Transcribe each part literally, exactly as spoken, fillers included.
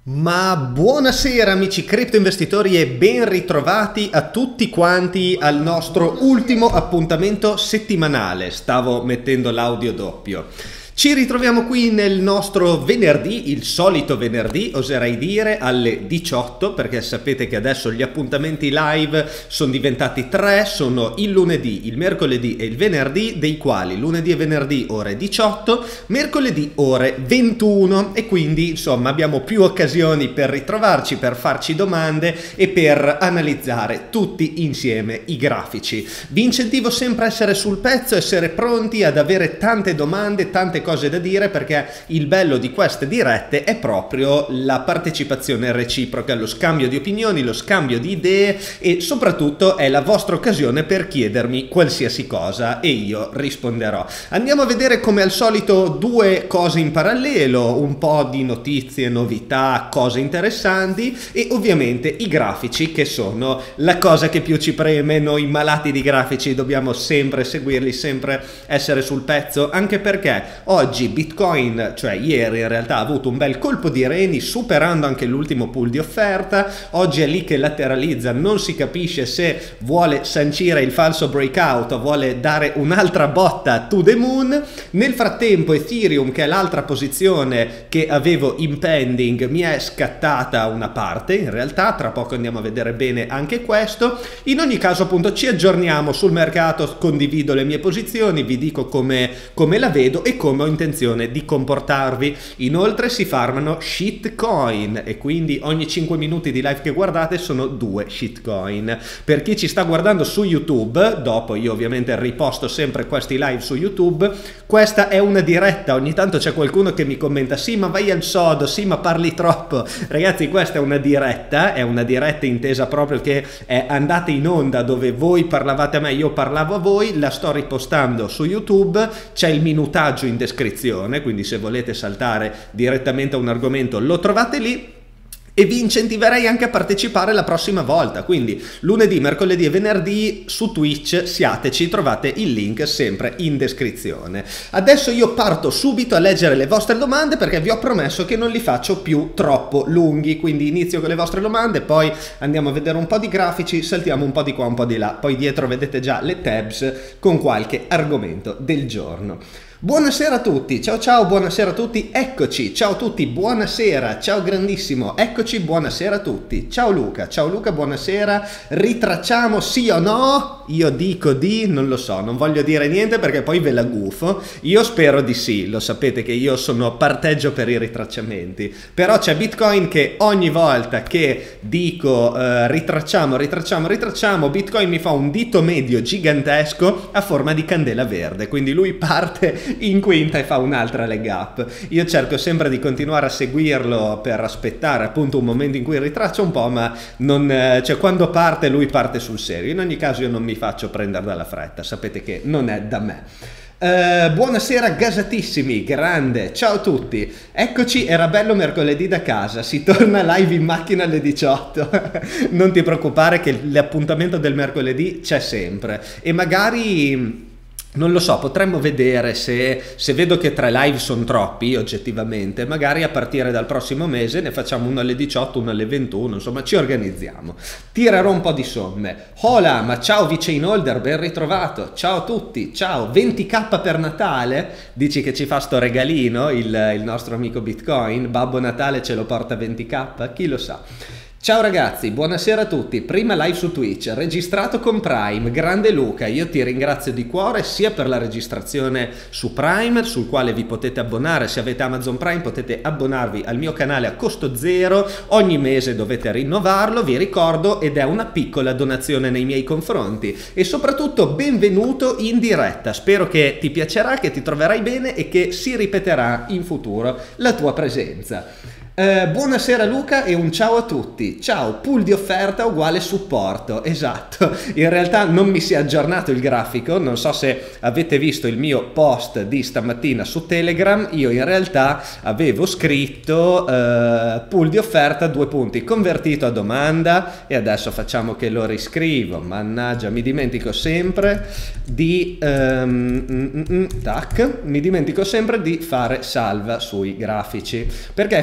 Ma buonasera amici cripto investitori e ben ritrovati a tutti quanti al nostro ultimo appuntamento settimanale. Stavo mettendo l'audio doppio. Ci ritroviamo qui nel nostro venerdì, il solito venerdì, oserei dire, alle diciotto, perché sapete che adesso gli appuntamenti live sono diventati tre, sono il lunedì, il mercoledì e il venerdì, dei quali lunedì e venerdì ore diciotto, mercoledì ore ventuno, e quindi insomma abbiamo più occasioni per ritrovarci, per farci domande e per analizzare tutti insieme i grafici. Vi incentivo sempre a essere sul pezzo, essere pronti ad avere tante domande, tante cose da dire, perché il bello di queste dirette è proprio la partecipazione reciproca, lo scambio di opinioni, lo scambio di idee e soprattutto è la vostra occasione per chiedermi qualsiasi cosa e io risponderò. Andiamo a vedere come al solito due cose in parallelo, un po' di notizie, novità, cose interessanti e ovviamente i grafici, che sono la cosa che più ci preme. Noi malati di grafici dobbiamo sempre seguirli, sempre essere sul pezzo, anche perché oggi Bitcoin, cioè ieri in realtà, ha avuto un bel colpo di reni superando anche l'ultimo pool di offerta. Oggi è lì che lateralizza, non si capisce se vuole sancire il falso breakout o vuole dare un'altra botta to the moon. Nel frattempo Ethereum, che è l'altra posizione che avevo in pending, mi è scattata una parte, in realtà tra poco andiamo a vedere bene anche questo. In ogni caso appunto ci aggiorniamo sul mercato, condivido le mie posizioni, vi dico come, come la vedo e come ho intenzione di comportarvi. Inoltre si farmano shitcoin e quindi ogni cinque minuti di live che guardate sono due shitcoin. Per chi ci sta guardando su YouTube, dopo io ovviamente riposto sempre questi live su YouTube, questa è una diretta. Ogni tanto c'è qualcuno che mi commenta: sì ma vai al sodo, sì ma parli troppo. Ragazzi, questa è una diretta, è una diretta intesa proprio che è andata in onda dove voi parlavate a me, io parlavo a voi, la sto ripostando su YouTube, c'è il minutaggio in descrizione, quindi se volete saltare direttamente a un argomento lo trovate lì. E vi incentiverei anche a partecipare la prossima volta, quindi lunedì, mercoledì e venerdì su Twitch siateci, trovate il link sempre in descrizione. Adesso io parto subito a leggere le vostre domande, perché vi ho promesso che non li faccio più troppo lunghi, quindi inizio con le vostre domande, poi andiamo a vedere un po' di grafici, saltiamo un po' di qua, un po' di là, poi dietro vedete già le tabs con qualche argomento del giorno. Buonasera a tutti, ciao ciao, buonasera a tutti, eccoci, ciao a tutti, buonasera, ciao grandissimo, eccoci, buonasera a tutti, ciao Luca, ciao Luca, buonasera, ritracciamo sì o no? Io dico di, non lo so, non voglio dire niente perché poi ve la gufo, io spero di sì, lo sapete che io sono parteggio per i ritracciamenti, però c'è Bitcoin che ogni volta che dico eh, ritracciamo, ritracciamo, ritracciamo, Bitcoin mi fa un dito medio gigantesco a forma di candela verde, quindi lui parte in quinta e fa un'altra leg up. Io cerco sempre di continuare a seguirlo per aspettare appunto un momento in cui ritraccia un po', ma non, cioè quando parte lui parte sul serio. In ogni caso io non mi faccio prendere dalla fretta, sapete che non è da me. Uh, buonasera gasatissimi, grande, ciao a tutti, eccoci, era bello mercoledì da casa, si torna live in macchina alle diciotto, non ti preoccupare che l'appuntamento del mercoledì c'è sempre e magari... non lo so, potremmo vedere se, se vedo che tre live sono troppi oggettivamente, magari a partire dal prossimo mese ne facciamo uno alle diciotto, uno alle ventuno, insomma ci organizziamo. Tirerò un po' di somme. Hola, ma ciao vice in holder, ben ritrovato, ciao a tutti, ciao, venti k per Natale? Dici che ci fa sto regalino il, il nostro amico Bitcoin? Babbo Natale ce lo porta venti k? Chi lo sa? Ciao ragazzi, buonasera a tutti, prima live su Twitch, registrato con Prime, grande Luca, io ti ringrazio di cuore sia per la registrazione su Prime, sul quale vi potete abbonare, se avete Amazon Prime potete abbonarvi al mio canale a costo zero, ogni mese dovete rinnovarlo, vi ricordo, ed è una piccola donazione nei miei confronti, e soprattutto benvenuto in diretta, spero che ti piacerà, che ti troverai bene e che si ripeterà in futuro la tua presenza. Eh, buonasera Luca e un ciao a tutti. Ciao, pool di offerta uguale supporto, esatto. In realtà non mi si è aggiornato il grafico, non so se avete visto il mio post di stamattina su Telegram, io in realtà avevo scritto eh, pool di offerta due punti convertito a domanda e adesso facciamo che lo riscrivo, mannaggia mi dimentico sempre di um, mm, mm, tac, mi dimentico sempre di fare salva sui grafici, perché effettivamente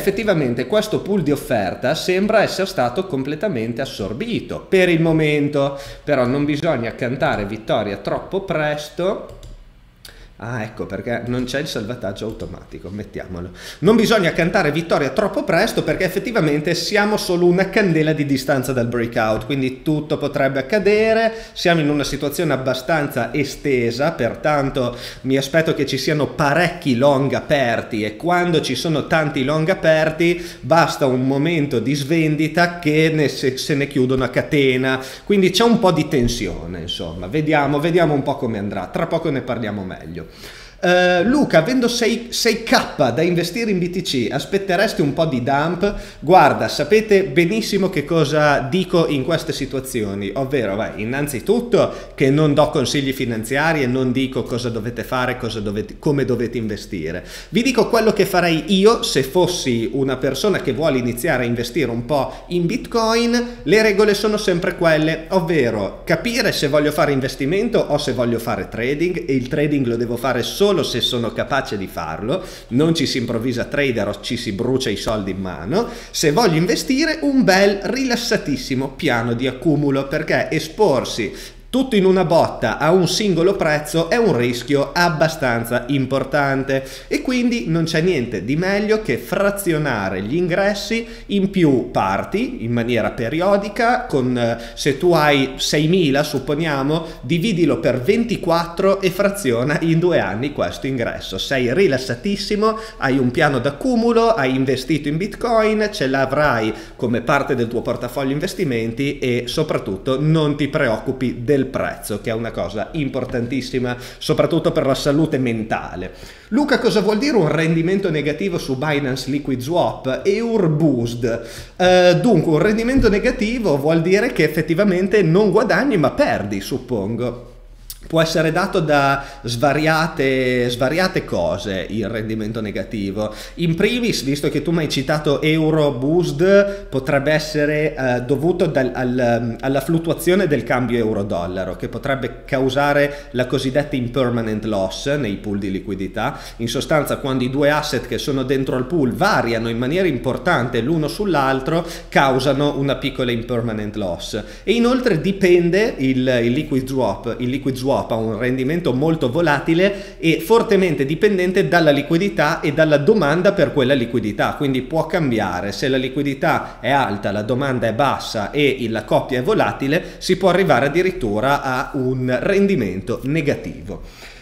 effettivamente questo pool di offerta sembra essere stato completamente assorbito per il momento, però non bisogna cantare vittoria troppo presto. Ah, ecco perché non c'è il salvataggio automatico, mettiamolo. Non bisogna cantare vittoria troppo presto perché effettivamente siamo solo una candela di distanza dal breakout, quindi tutto potrebbe accadere, siamo in una situazione abbastanza estesa, pertanto mi aspetto che ci siano parecchi long aperti e quando ci sono tanti long aperti basta un momento di svendita che ne se, se ne chiudono a catena, quindi c'è un po' di tensione, insomma, vediamo, vediamo un po' come andrà, tra poco ne parliamo meglio. Uh, Luca, avendo sei K da investire in B T C, aspetteresti un po' di dump? Guarda, sapete benissimo che cosa dico in queste situazioni, ovvero, beh, innanzitutto che non do consigli finanziari e non dico cosa dovete fare, cosa dovete, come dovete investire. Vi dico quello che farei io se fossi una persona che vuole iniziare a investire un po' in Bitcoin. Le regole sono sempre quelle, ovvero capire se voglio fare investimento o se voglio fare trading, e il trading lo devo fare solo se sono capace di farlo, non ci si improvvisa trader o ci si brucia i soldi in mano. Se voglio investire, un bel rilassatissimo piano di accumulo, perché esporsi tutto in una botta a un singolo prezzo è un rischio abbastanza importante e quindi non c'è niente di meglio che frazionare gli ingressi in più parti in maniera periodica. Con, se tu hai seimila, supponiamo, dividilo per ventiquattro e fraziona in due anni questo ingresso. Sei rilassatissimo, hai un piano d'accumulo, hai investito in Bitcoin, ce l'avrai come parte del tuo portafoglio investimenti e soprattutto non ti preoccupi del prezzo, che è una cosa importantissima soprattutto per la salute mentale. Luca, cosa vuol dire un rendimento negativo su Binance Liquid Swap e Urboost? Uh, dunque, un rendimento negativo vuol dire che effettivamente non guadagni ma perdi, suppongo. Può essere dato da svariate, svariate cose il rendimento negativo. In primis, visto che tu mi hai citato Euroboost, potrebbe essere eh, dovuto dal, al, alla fluttuazione del cambio euro-dollaro, che potrebbe causare la cosiddetta impermanent loss nei pool di liquidità. In sostanza, quando i due asset che sono dentro al pool variano in maniera importante l'uno sull'altro, causano una piccola impermanent loss. E inoltre dipende il, il liquid swap, il liquid swap ha un rendimento molto volatile e fortemente dipendente dalla liquidità e dalla domanda per quella liquidità, quindi può cambiare. Se la liquidità è alta, la domanda è bassa e la coppia è volatile, si può arrivare addirittura a un rendimento negativo.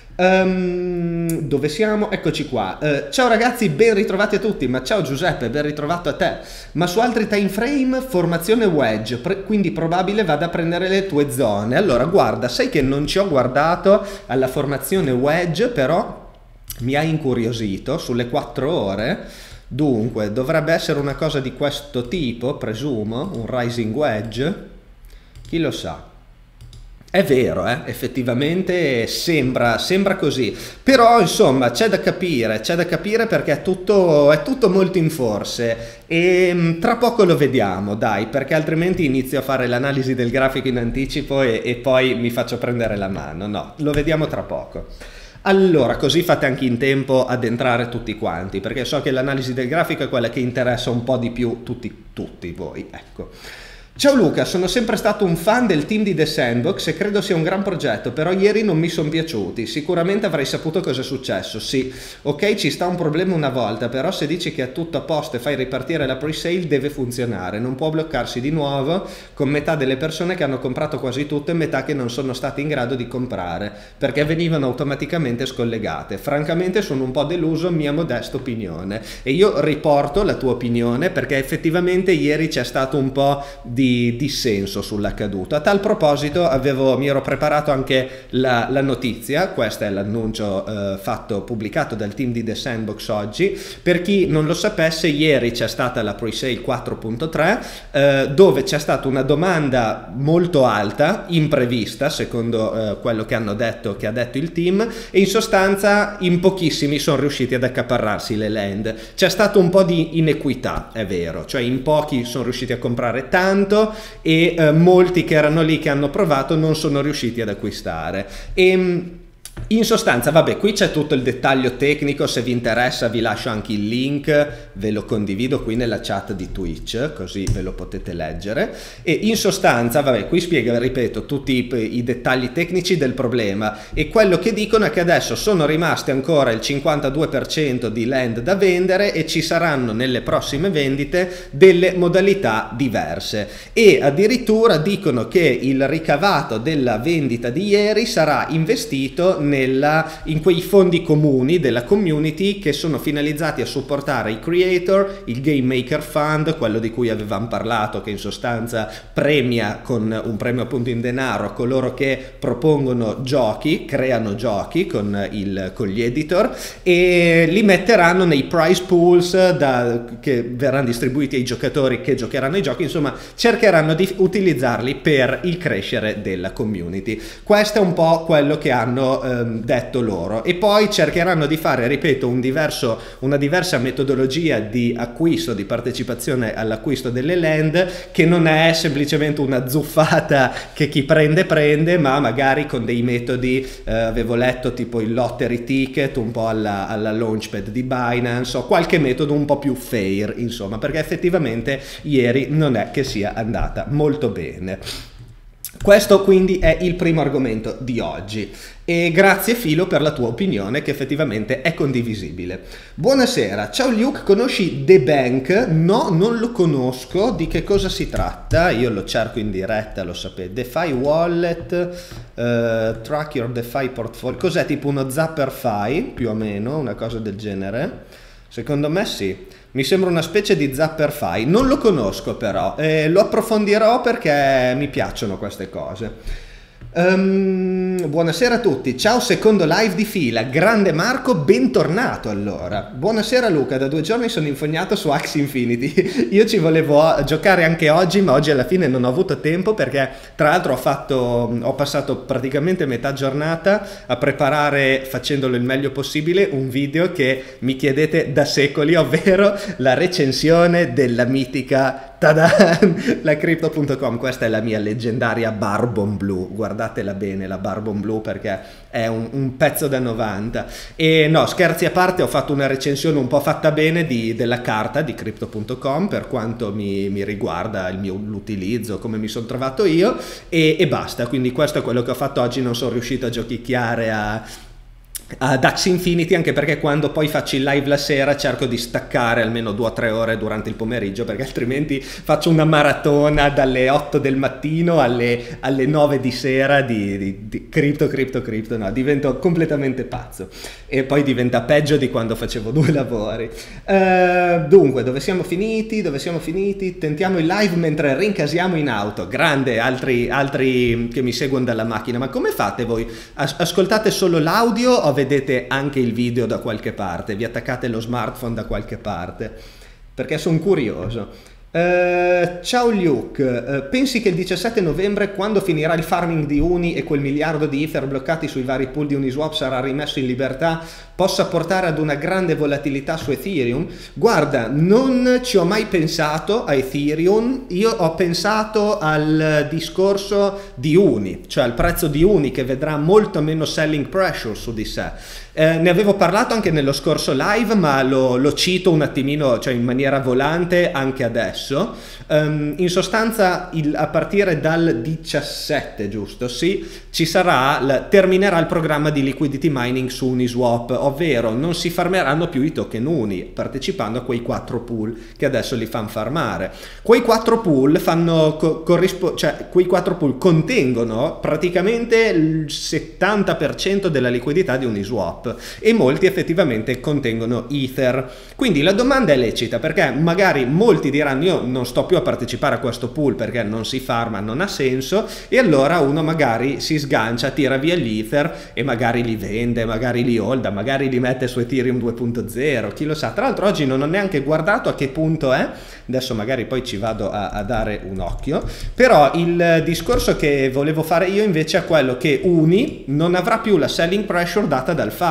Um, dove siamo? Eccoci qua. Uh, ciao ragazzi, ben ritrovati a tutti. Ma ciao Giuseppe, ben ritrovato a te. Ma su altri time frame, formazione wedge, quindi probabile vada a prendere le tue zone. Allora guarda, sai che non ci ho guardato alla formazione wedge, però mi ha incuriosito sulle quattro ore. Dunque dovrebbe essere una cosa di questo tipo, presumo, un rising wedge, chi lo sa. È vero, eh? Effettivamente sembra, sembra così, però insomma c'è da capire, c'è da capire perché è tutto, è tutto molto in forse e tra poco lo vediamo, dai, perché altrimenti inizio a fare l'analisi del grafico in anticipo e, e poi mi faccio prendere la mano. No, lo vediamo tra poco. Allora, così fate anche in tempo ad entrare tutti quanti, perché so che l'analisi del grafico è quella che interessa un po' di più tutti, tutti voi, ecco. Ciao Luca, sono sempre stato un fan del team di The Sandbox e credo sia un gran progetto, però ieri non mi sono piaciuti. Sicuramente avrei saputo cosa è successo. Sì, ok, ci sta un problema una volta, però se dici che è tutto a posto e fai ripartire la pre-sale deve funzionare, non può bloccarsi di nuovo con metà delle persone che hanno comprato quasi tutto e metà che non sono state in grado di comprare perché venivano automaticamente scollegate. Francamente sono un po' deluso, mia modesta opinione, e io riporto la tua opinione perché effettivamente ieri c'è stato un po' di di dissenso sull'accaduto. A tal proposito avevo, mi ero preparato anche la, la notizia, questo è l'annuncio eh, fatto, pubblicato dal team di The Sandbox oggi. Per chi non lo sapesse, ieri c'è stata la pre-sale quattro punto tre eh, dove c'è stata una domanda molto alta, imprevista secondo eh, quello che hanno detto, che ha detto il team, e in sostanza in pochissimi sono riusciti ad accaparrarsi le land. C'è stato un po' di inequità, è vero, cioè in pochi sono riusciti a comprare tanto e eh, molti che erano lì che hanno provato non sono riusciti ad acquistare. E In sostanza, vabbè, qui c'è tutto il dettaglio tecnico, se vi interessa vi lascio anche il link, ve lo condivido qui nella chat di Twitch, così ve lo potete leggere. E in sostanza, vabbè, qui spiega, ripeto, tutti i, i dettagli tecnici del problema, e quello che dicono è che adesso sono rimaste ancora il cinquantadue per cento di land da vendere e ci saranno nelle prossime vendite delle modalità diverse, e addirittura dicono che il ricavato della vendita di ieri sarà investito nella, in quei fondi comuni della community che sono finalizzati a supportare i creator, il Game Maker Fund, quello di cui avevamo parlato, che in sostanza premia con un premio appunto in denaro coloro che propongono giochi, creano giochi con, il, con gli editor, e li metteranno nei prize pools da, che verranno distribuiti ai giocatori che giocheranno i giochi. Insomma, cercheranno di utilizzarli per il crescere della community. Questo è un po' quello che hanno ehm, detto loro, e poi cercheranno di fare, ripeto, un diverso, una diversa metodologia di acquisto, di partecipazione all'acquisto delle land, che non è semplicemente una zuffata che chi prende prende, ma magari con dei metodi, eh, avevo letto tipo il lottery ticket, un po' alla, alla launchpad di Binance, o qualche metodo un po' più fair, insomma, perché effettivamente ieri non è che sia andata molto bene. Questo quindi è il primo argomento di oggi, e grazie Filo per la tua opinione, che effettivamente è condivisibile. Buonasera, ciao Luke, conosci The Bank? No, non lo conosco, di che cosa si tratta? Io lo cerco in diretta, lo sapete. DeFi Wallet, uh, Track Your DeFi Portfolio, cos'è, tipo uno Zapperfi più o meno, una cosa del genere? Secondo me sì. Mi sembra una specie di Zapperfi, non lo conosco però, eh, lo approfondirò perché mi piacciono queste cose. Um, buonasera a tutti, ciao, secondo live di fila, grande Marco, bentornato allora. Buonasera Luca, da due giorni sono infognato su Axie Infinity, io ci volevo giocare anche oggi, ma oggi alla fine non ho avuto tempo perché tra l'altro ho, fatto, ho passato praticamente metà giornata a preparare, facendolo il meglio possibile, un video che mi chiedete da secoli, ovvero la recensione della mitica Tadan, la crypto punto com. Questa è la mia leggendaria Barbon Blue, guardatela bene la Barbon Blue perché è un, un pezzo da novanta. E no, scherzi a parte, ho fatto una recensione un po' fatta bene di, della carta di crypto punto com per quanto mi, mi riguarda il mio l'utilizzo, come mi sono trovato io, e, e basta. Quindi questo è quello che ho fatto oggi, non sono riuscito a giochicchiare a ad Axie Infinity, anche perché quando poi faccio il live la sera cerco di staccare almeno due o tre ore durante il pomeriggio, perché altrimenti faccio una maratona dalle otto del mattino alle, alle nove di sera di, di, di cripto, cripto, cripto, no, divento completamente pazzo e poi diventa peggio di quando facevo due lavori. Uh, dunque, dove siamo finiti? Dove siamo finiti? Tentiamo il live mentre rincasiamo in auto. Grande, altri, altri che mi seguono dalla macchina, ma come fate voi? As- ascoltate solo l'audio o vedete anche il video da qualche parte? Vi attaccate lo smartphone da qualche parte? Perché sono curioso. Uh, ciao Luke, uh, pensi che il diciassette novembre, quando finirà il farming di Uni e quel miliardo di Ether bloccati sui vari pool di Uniswap sarà rimesso in libertà, possa portare ad una grande volatilità su Ethereum? Guarda, non ci ho mai pensato a Ethereum, io ho pensato al discorso di Uni, cioè al prezzo di Uni che vedrà molto meno selling pressure su di sé. Eh, ne avevo parlato anche nello scorso live, ma lo, lo cito un attimino, cioè in maniera volante anche adesso. Um, in sostanza il, a partire dal diciassette, giusto? Sì, ci sarà, la, terminerà il programma di liquidity mining su Uniswap, ovvero non si farmeranno più i token Uni, partecipando a quei quattro pool che adesso li fanno farmare. Quei quattro pool fanno co corrispo cioè quei quattro pool contengono praticamente il settanta per cento della liquidità di Uniswap, e molti effettivamente contengono Ether. Quindi la domanda è lecita, perché magari molti diranno io non sto più a partecipare a questo pool perché non si farma, non ha senso, e allora uno magari si sgancia, tira via gli Ether e magari li vende, magari li holda, magari li mette su Ethereum due punto zero, chi lo sa. Tra l'altro oggi non ho neanche guardato a che punto è, adesso magari poi ci vado a, a dare un occhio, però il discorso che volevo fare io invece è quello che Uni non avrà più la selling pressure data dal farming.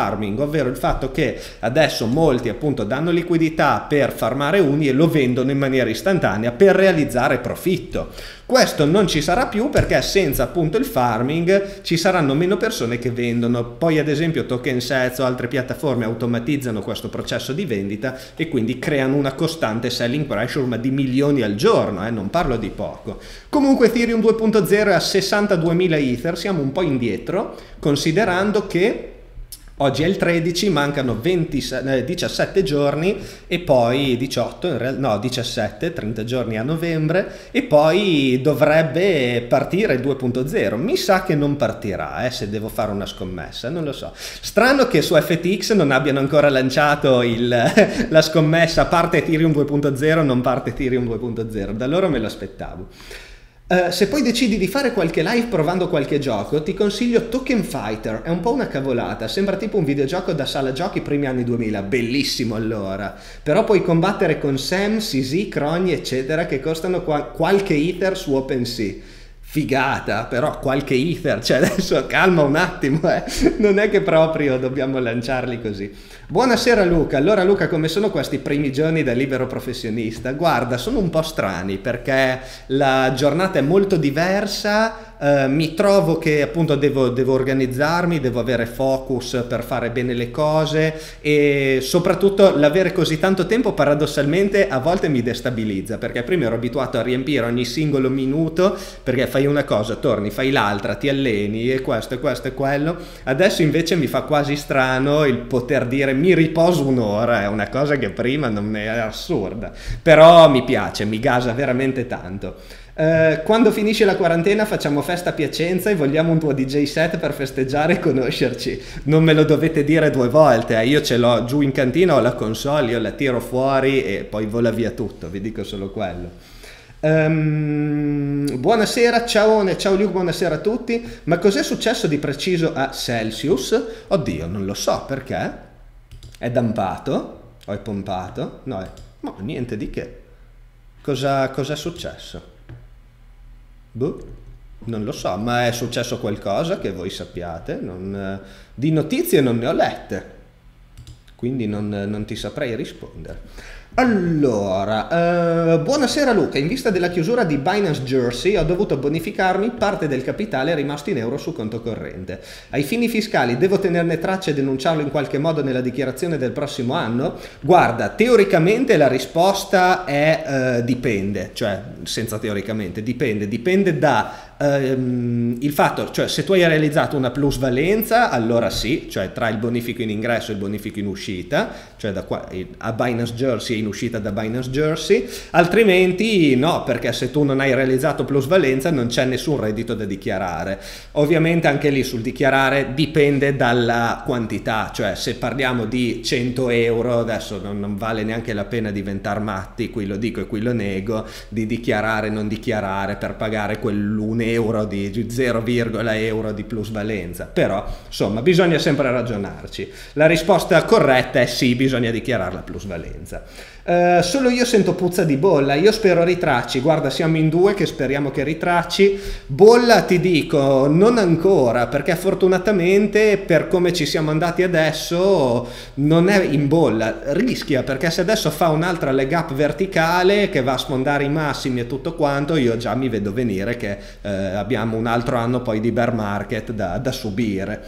farming, ovvero il fatto che adesso molti appunto danno liquidità per farmare uni e lo vendono in maniera istantanea per realizzare profitto. Questo non ci sarà più perché senza appunto il farming ci saranno meno persone che vendono. Poi ad esempio Tokensets o altre piattaforme automatizzano questo processo di vendita e quindi creano una costante selling pressure, ma di milioni al giorno, eh? Non parlo di poco. Comunque Ethereum due punto zero è a sessantaduemila Ether, siamo un po' indietro considerando che oggi è il tredici, mancano venti, eh, diciassette giorni e poi diciotto, in real, no diciassette, trenta giorni a novembre e poi dovrebbe partire il due punto zero. Mi sa che non partirà, eh, se devo fare una scommessa, non lo so. Strano che su F T X non abbiano ancora lanciato il, la scommessa parte Ethereum due punto zero, non parte Ethereum due punto zero, da loro me lo aspettavo. Uh, se poi decidi di fare qualche live provando qualche gioco, ti consiglio Token Fighter, è un po' una cavolata, sembra tipo un videogioco da sala giochi primi anni duemila, bellissimo allora, però puoi combattere con Sam, Sisi, Crogni eccetera che costano qua qualche Ether su OpenSea. Figata, però qualche Ether, cioè adesso calma un attimo, eh. Non è che proprio dobbiamo lanciarli così. Buonasera Luca, allora Luca come sono questi primi giorni da libero professionista? Guarda, sono un po' strani perché la giornata è molto diversa, Uh, mi trovo che appunto devo, devo organizzarmi, devo avere focus per fare bene le cose e soprattutto l'avere così tanto tempo paradossalmente a volte mi destabilizza perché prima ero abituato a riempire ogni singolo minuto perché fai una cosa, torni, fai l'altra, ti alleni e questo e questo e quello. Adesso invece mi fa quasi strano il poter dire mi riposo un'ora, è una cosa che prima non è assurda, però mi piace, mi gasa veramente tanto. Uh, quando finisce la quarantena facciamo festa a Piacenza e vogliamo un tuo D J set per festeggiare e conoscerci. Non me lo dovete dire due volte, eh. Io ce l'ho giù in cantina, ho la console, io la tiro fuori e poi vola via tutto, vi dico solo quello. Um, buonasera, ciao, ciao Luke, buonasera a tutti. Ma cos'è successo di preciso a Celsius? Oddio, non lo so perché. È dampato? O è pompato? No, è... no niente di che. Cosa, cosa è successo? Boh, non lo so, ma è successo qualcosa che voi sappiate? Non, di notizie non ne ho lette, quindi non, non ti saprei rispondere. Allora, eh, buonasera Luca, in vista della chiusura di Binance Jersey ho dovuto bonificarmi, parte del capitale è rimasto in euro sul conto corrente. Ai fini fiscali devo tenerne traccia e denunciarlo in qualche modo nella dichiarazione del prossimo anno? Guarda, teoricamente la risposta è eh, dipende, cioè senza teoricamente, dipende, dipende da Um, il fatto, cioè se tu hai realizzato una plusvalenza allora sì, cioè tra il bonifico in ingresso e il bonifico in uscita, cioè da qua a Binance Jersey e in uscita da Binance Jersey, altrimenti no, perché se tu non hai realizzato plusvalenza non c'è nessun reddito da dichiarare. Ovviamente anche lì sul dichiarare dipende dalla quantità, cioè se parliamo di cento euro, adesso non, non vale neanche la pena diventare matti, qui lo dico e qui lo nego, di dichiarare non dichiarare per pagare quell'un euro di zero virgola euro di plusvalenza, però insomma bisogna sempre ragionarci. La risposta corretta è sì, bisogna dichiarare la plusvalenza. Uh, solo io sento puzza di bolla, io spero ritracci, guarda siamo in due che speriamo che ritracci. Bolla ti dico non ancora, perché fortunatamente per come ci siamo andati adesso non è in bolla, rischia perché se adesso fa un'altra leg up verticale che va a sfondare i massimi e tutto quanto, io già mi vedo venire che eh, abbiamo un altro anno poi di bear market da, da subire.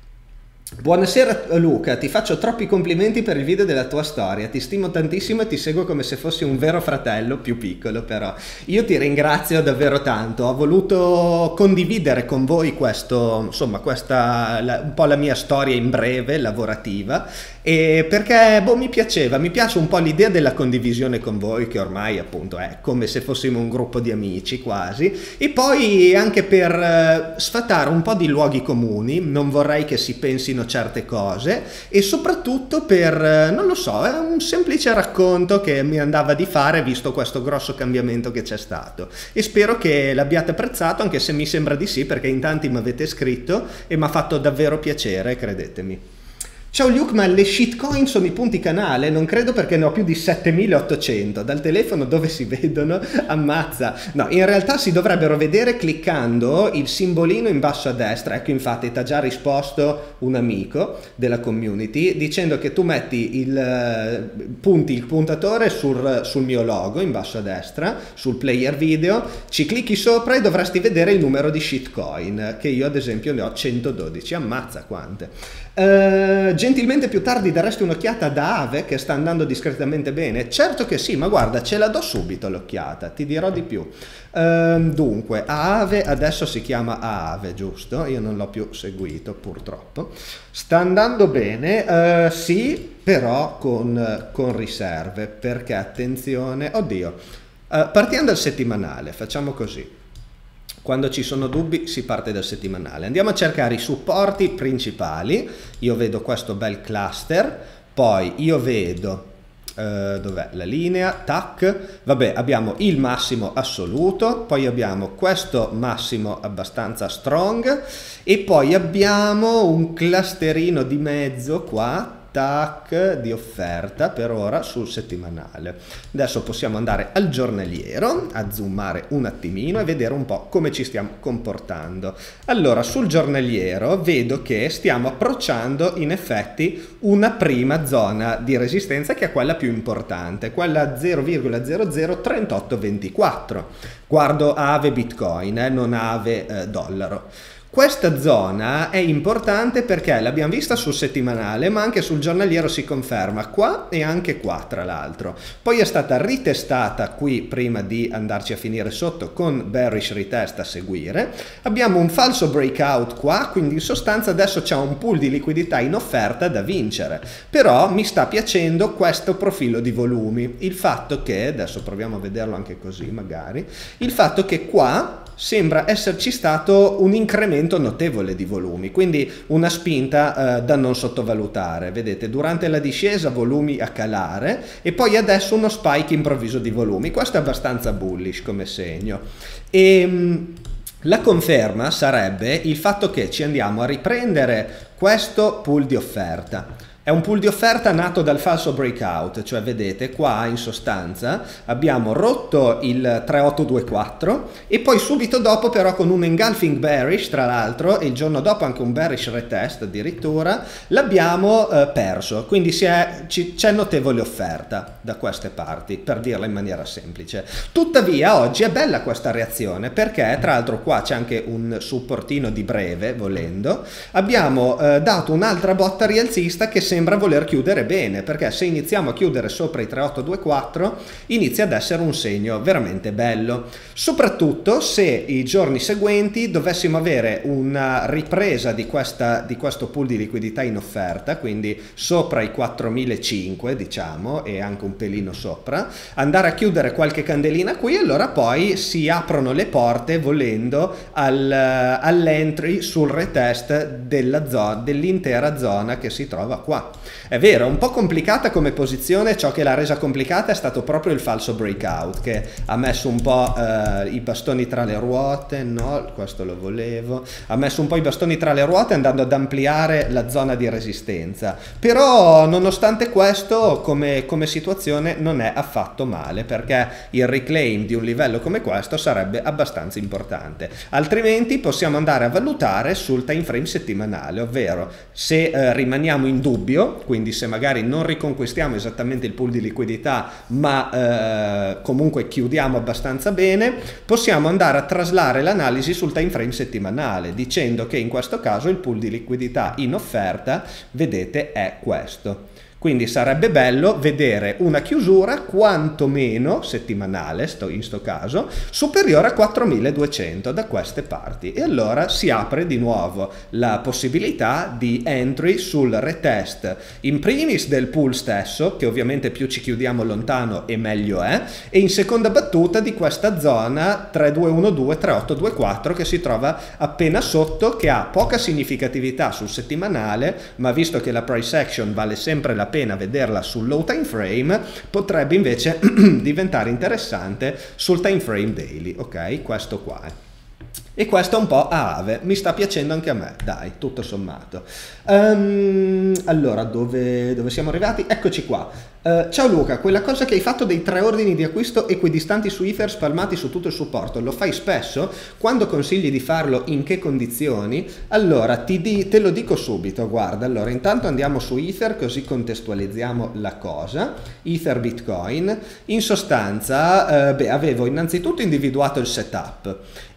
Buonasera Luca, ti faccio troppi complimenti per il video della tua storia, ti stimo tantissimo e ti seguo come se fossi un vero fratello, più piccolo però. Io ti ringrazio davvero tanto, ho voluto condividere con voi questo, insomma, questa la, un po' la mia storia in breve, lavorativa, e perché boh, mi piaceva, mi piace un po' l'idea della condivisione con voi, che ormai appunto è come se fossimo un gruppo di amici quasi, e poi anche per eh, sfatare un po' di luoghi comuni, non vorrei che si pensino certe cose, e soprattutto per, non lo so, è un semplice racconto che mi andava di fare visto questo grosso cambiamento che c'è stato, e spero che l'abbiate apprezzato, anche se mi sembra di sì perché in tanti mi avete scritto e mi ha fatto davvero piacere, credetemi. Ciao Luke, ma le shitcoin sono i punti canale? Non credo, perché ne ho più di settemilaottocento. Dal telefono dove si vedono? Ammazza. No, in realtà si dovrebbero vedere cliccando il simbolino in basso a destra. Ecco, infatti ti ha già risposto un amico della community dicendo che tu metti il punti il puntatore sul, sul mio logo in basso a destra, sul player video, ci clicchi sopra e dovresti vedere il numero di shitcoin, che io ad esempio ne ho centododici. Ammazza quante. Uh, gentilmente più tardi daresti un'occhiata ad Aave, che sta andando discretamente bene? Certo che sì, ma guarda, ce la do subito l'occhiata, ti dirò di più. Uh, dunque, Aave adesso si chiama Aave, giusto? Io non l'ho più seguito purtroppo. Sta andando bene, uh, sì, però con, con riserve, perché attenzione, oddio, uh, partiamo dal settimanale, facciamo così. Quando ci sono dubbi si parte dal settimanale. Andiamo a cercare i supporti principali. Io vedo questo bel cluster, poi io vedo eh, dov'è la linea, tac, vabbè, abbiamo il massimo assoluto, poi abbiamo questo massimo abbastanza strong e poi abbiamo un clusterino di mezzo qua, tac, di offerta per ora sul settimanale. Adesso possiamo andare al giornaliero, a zoomare un attimino e vedere un po' come ci stiamo comportando. Allora, sul giornaliero vedo che stiamo approcciando in effetti una prima zona di resistenza, che è quella più importante, quella zero virgola zero zero tre otto due quattro. Guardo Aave Bitcoin, eh, non Aave eh, dollaro. Questa zona è importante perché l'abbiamo vista sul settimanale, ma anche sul giornaliero si conferma qua e anche qua, tra l'altro. Poi è stata ritestata qui prima di andarci a finire sotto con bearish retest a seguire. Abbiamo un falso breakout qua, quindi in sostanza adesso c'è un pool di liquidità in offerta da vincere. Però mi sta piacendo questo profilo di volumi. Il fatto che, adesso proviamo a vederlo anche così magari, il fatto che qua sembra esserci stato un incremento notevole di volumi, quindi una spinta eh, da non sottovalutare. Vedete, durante la discesa volumi a calare e poi adesso uno spike improvviso di volumi. Questo è abbastanza bullish come segno. E mh, la conferma sarebbe il fatto che ci andiamo a riprendere questo pool di offerta. È un pool di offerta nato dal falso breakout, cioè vedete qua in sostanza abbiamo rotto il tre otto due quattro e poi subito dopo però con un engulfing bearish, tra l'altro, e il giorno dopo anche un bearish retest addirittura, l'abbiamo eh, perso, quindi c'è notevole offerta da queste parti, per dirla in maniera semplice. Tuttavia oggi è bella questa reazione perché tra l'altro qua c'è anche un supportino di breve, volendo, abbiamo eh, dato un'altra botta rialzista che sembra voler chiudere bene, perché se iniziamo a chiudere sopra i tre otto due quattro inizia ad essere un segno veramente bello, soprattutto se i giorni seguenti dovessimo avere una ripresa di, questa, di questo pool di liquidità in offerta, quindi sopra i quattromilacinquecento diciamo e anche un pelino sopra, andare a chiudere qualche candelina qui, allora poi si aprono le porte volendo al, all'entry sul retest della zona, dell'intera zona che si trova qua. È vero, è un po' complicata come posizione, ciò che l'ha resa complicata è stato proprio il falso breakout che ha messo un po' eh, i bastoni tra le ruote, no, questo lo volevo, ha messo un po' i bastoni tra le ruote andando ad ampliare la zona di resistenza, però nonostante questo come, come situazione non è affatto male, perché il reclaim di un livello come questo sarebbe abbastanza importante, altrimenti possiamo andare a valutare sul time frame settimanale, ovvero se eh, rimaniamo in dubbio, quindi se magari non riconquistiamo esattamente il pool di liquidità ma eh, comunque chiudiamo abbastanza bene, possiamo andare a traslare l'analisi sul time frame settimanale dicendo che in questo caso il pool di liquidità in offerta, vedete, è questo. Quindi sarebbe bello vedere una chiusura quantomeno settimanale, sto in sto caso, superiore a quattromiladuecento da queste parti. E allora si apre di nuovo la possibilità di entry sul retest, in primis del pool stesso, che ovviamente più ci chiudiamo lontano e meglio è, e in seconda battuta di questa zona tre due uno due tre otto due quattro che si trova appena sotto, che ha poca significatività sul settimanale, ma visto che la price action vale sempre la pena vederla sul low time frame, potrebbe invece diventare interessante sul time frame daily. Ok, questo qua è. E questo è un po' a ave, mi sta piacendo anche a me, dai, tutto sommato. Um, allora, dove, dove siamo arrivati? Eccoci qua. Uh, ciao Luca, quella cosa che hai fatto dei tre ordini di acquisto equidistanti su Ether spalmati su tutto il supporto, lo fai spesso? Quando consigli di farlo? In che condizioni? Allora, ti di, te lo dico subito, guarda, allora intanto andiamo su Ether così contestualizziamo la cosa. Ether Bitcoin, in sostanza, uh, beh, avevo innanzitutto individuato il setup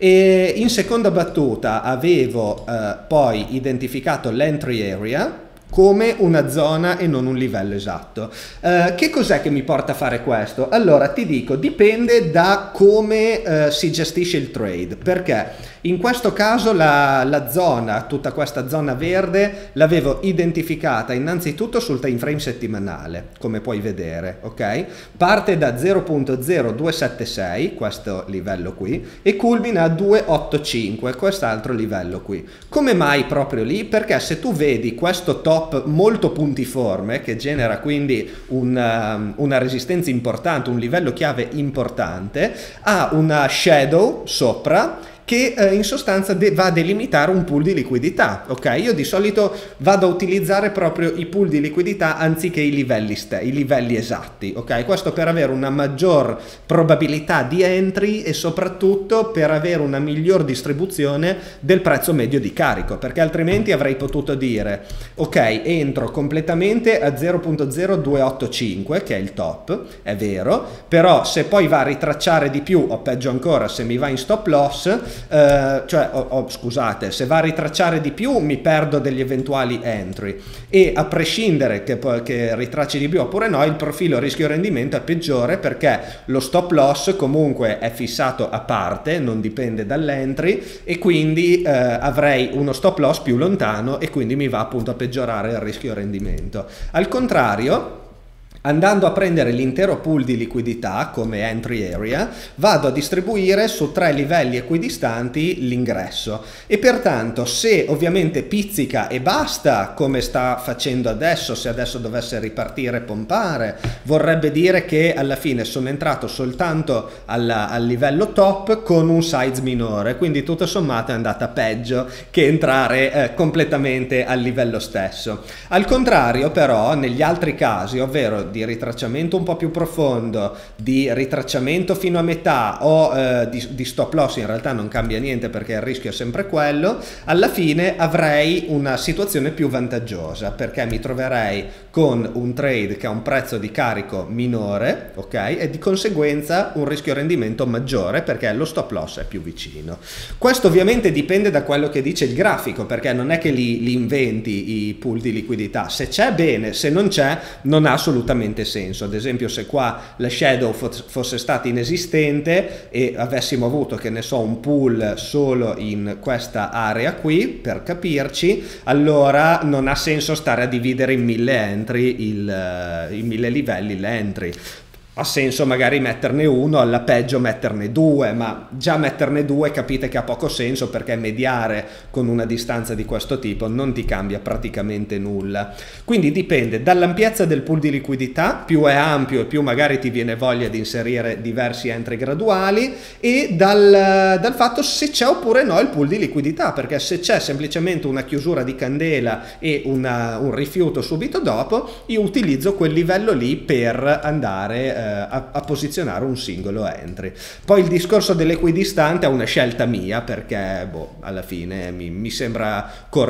e in seconda battuta avevo uh, poi identificato l'entry area come una zona e non un livello esatto. Uh, che cos'è che mi porta a fare questo? Allora ti dico, dipende da come uh, si gestisce il trade, perché in questo caso la, la zona, tutta questa zona verde, l'avevo identificata innanzitutto sul time frame settimanale, come puoi vedere, ok? Parte da zero virgola zero due sette sei, questo livello qui, e culmina a due virgola otto cinque, quest'altro livello qui. Come mai proprio lì? Perché se tu vedi questo top molto puntiforme, che genera quindi una, una resistenza importante, un livello chiave importante, ha una shadow sopra, che eh, in sostanza va a delimitare un pool di liquidità, ok? Io di solito vado a utilizzare proprio i pool di liquidità anziché i livelli, i livelli esatti, ok? Questo per avere una maggior probabilità di entry e soprattutto per avere una miglior distribuzione del prezzo medio di carico, perché altrimenti avrei potuto dire, ok, entro completamente a zero virgola zero due otto cinque, che è il top, è vero, però se poi va a ritracciare di più, o peggio ancora, se mi va in stop loss, Uh, cioè, oh, oh, scusate, se va a ritracciare di più mi perdo degli eventuali entry e a prescindere che, che ritracci di più oppure no, il profilo rischio-rendimento è peggiore perché lo stop loss comunque è fissato a parte, non dipende dall'entry e quindi uh, avrei uno stop loss più lontano e quindi mi va appunto a peggiorare il rischio-rendimento. Al contrario, andando a prendere l'intero pool di liquidità come entry area, vado a distribuire su tre livelli equidistanti l'ingresso e pertanto se ovviamente pizzica e basta come sta facendo adesso, se adesso dovesse ripartire e pompare, vorrebbe dire che alla fine sono entrato soltanto alla, al livello top con un size minore, quindi tutto sommato è andata peggio che entrare eh, completamente al livello stesso. Al contrario però negli altri casi, ovvero di ritracciamento un po' più profondo, di ritracciamento fino a metà o eh, di, di stop loss, in realtà non cambia niente perché il rischio è sempre quello, alla fine avrei una situazione più vantaggiosa perché mi troverei con un trade che ha un prezzo di carico minore, ok, e di conseguenza un rischio rendimento maggiore perché lo stop loss è più vicino. Questo ovviamente dipende da quello che dice il grafico, perché non è che li, li inventi i pool di liquidità, se c'è bene, se non c'è non ha assolutamente senso. Ad esempio se qua la shadow fosse stata inesistente e avessimo avuto, che ne so, un pool solo in questa area qui, per capirci, allora non ha senso stare a dividere in mille entry il, in mille livelli le entry. Ha senso magari metterne uno, alla peggio metterne due, ma già metterne due capite che ha poco senso perché mediare con una distanza di questo tipo non ti cambia praticamente nulla. Quindi dipende dall'ampiezza del pool di liquidità, più è ampio e più magari ti viene voglia di inserire diversi entry graduali, e dal, dal fatto se c'è oppure no il pool di liquidità, perché se c'è semplicemente una chiusura di candela e una, un rifiuto subito dopo, io utilizzo quel livello lì per andare A, a posizionare un singolo entry. Poi il discorso dell'equidistante è una scelta mia perché boh, alla fine mi, mi sembra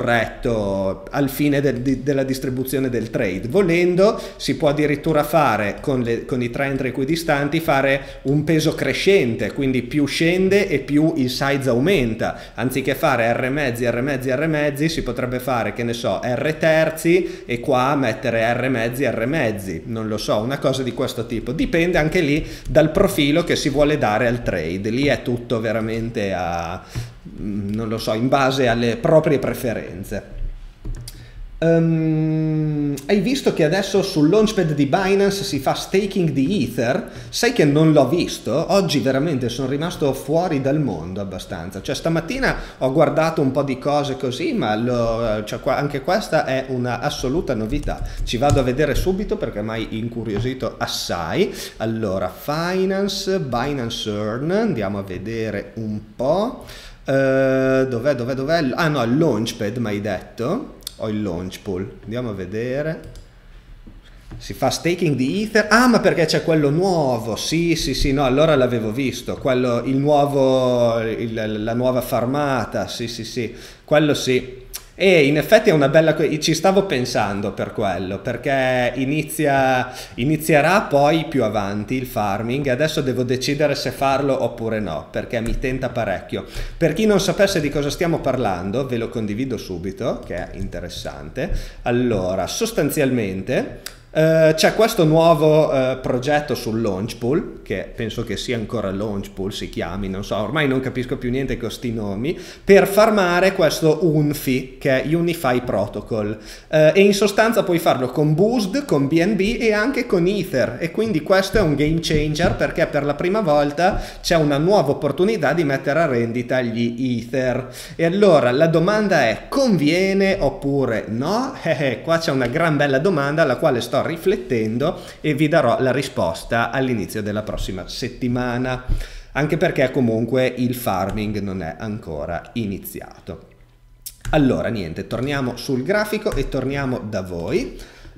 corretto al fine del, di, della distribuzione del trade. Volendo si può addirittura fare con, le, con i tre entry equidistanti fare un peso crescente, quindi più scende e più il size aumenta, anziché fare R mezzi, R mezzi, R mezzi si potrebbe fare, che ne so, R terzi e qua mettere R mezzi, R mezzi, non lo so, una cosa di questo tipo. Dipende anche lì dal profilo che si vuole dare al trade, lì è tutto veramente a, non lo so, in base alle proprie preferenze. Um, hai visto che adesso sul launchpad di Binance si fa staking di Ether? Sai che non l'ho visto? Oggi veramente sono rimasto fuori dal mondo abbastanza, cioè stamattina ho guardato un po' di cose così, ma lo, cioè, anche questa è una assoluta novità. Ci vado a vedere subito perché mi hai incuriosito assai. Allora, Finance, Binance Earn, andiamo a vedere un po'. Uh, dov'è, dov'è, dov'è? Ah no, il Launchpad mi hai detto. Ho il Launch Pool. Andiamo a vedere. Si fa staking di Ether. Ah, ma perché c'è quello nuovo? Sì, sì, sì, no, allora l'avevo visto. Quello, il nuovo, il, la nuova farmata. Sì, sì, sì. Quello sì. E in effetti è una bella, ci stavo pensando per quello, perché inizia, inizierà poi più avanti il farming e adesso devo decidere se farlo oppure no, perché mi tenta parecchio. Per chi non sapesse di cosa stiamo parlando, ve lo condivido subito, che è interessante. Allora, sostanzialmente Uh, c'è questo nuovo uh, progetto sul Launchpool, che penso che sia ancora Launchpool, si chiami, non so, ormai non capisco più niente con sti nomi, per farmare questo U N F I, che è Unify Protocol, uh, e in sostanza puoi farlo con Boost, con B N B e anche con Ether, e quindi questo è un game changer perché per la prima volta c'è una nuova opportunità di mettere a rendita gli Ether. E allora la domanda è: conviene oppure no? Eh, eh, qua c'è una gran bella domanda alla quale sto riflettendo e vi darò la risposta all'inizio della prossima settimana, anche perché comunque il farming non è ancora iniziato. Allora niente, torniamo sul grafico e torniamo da voi.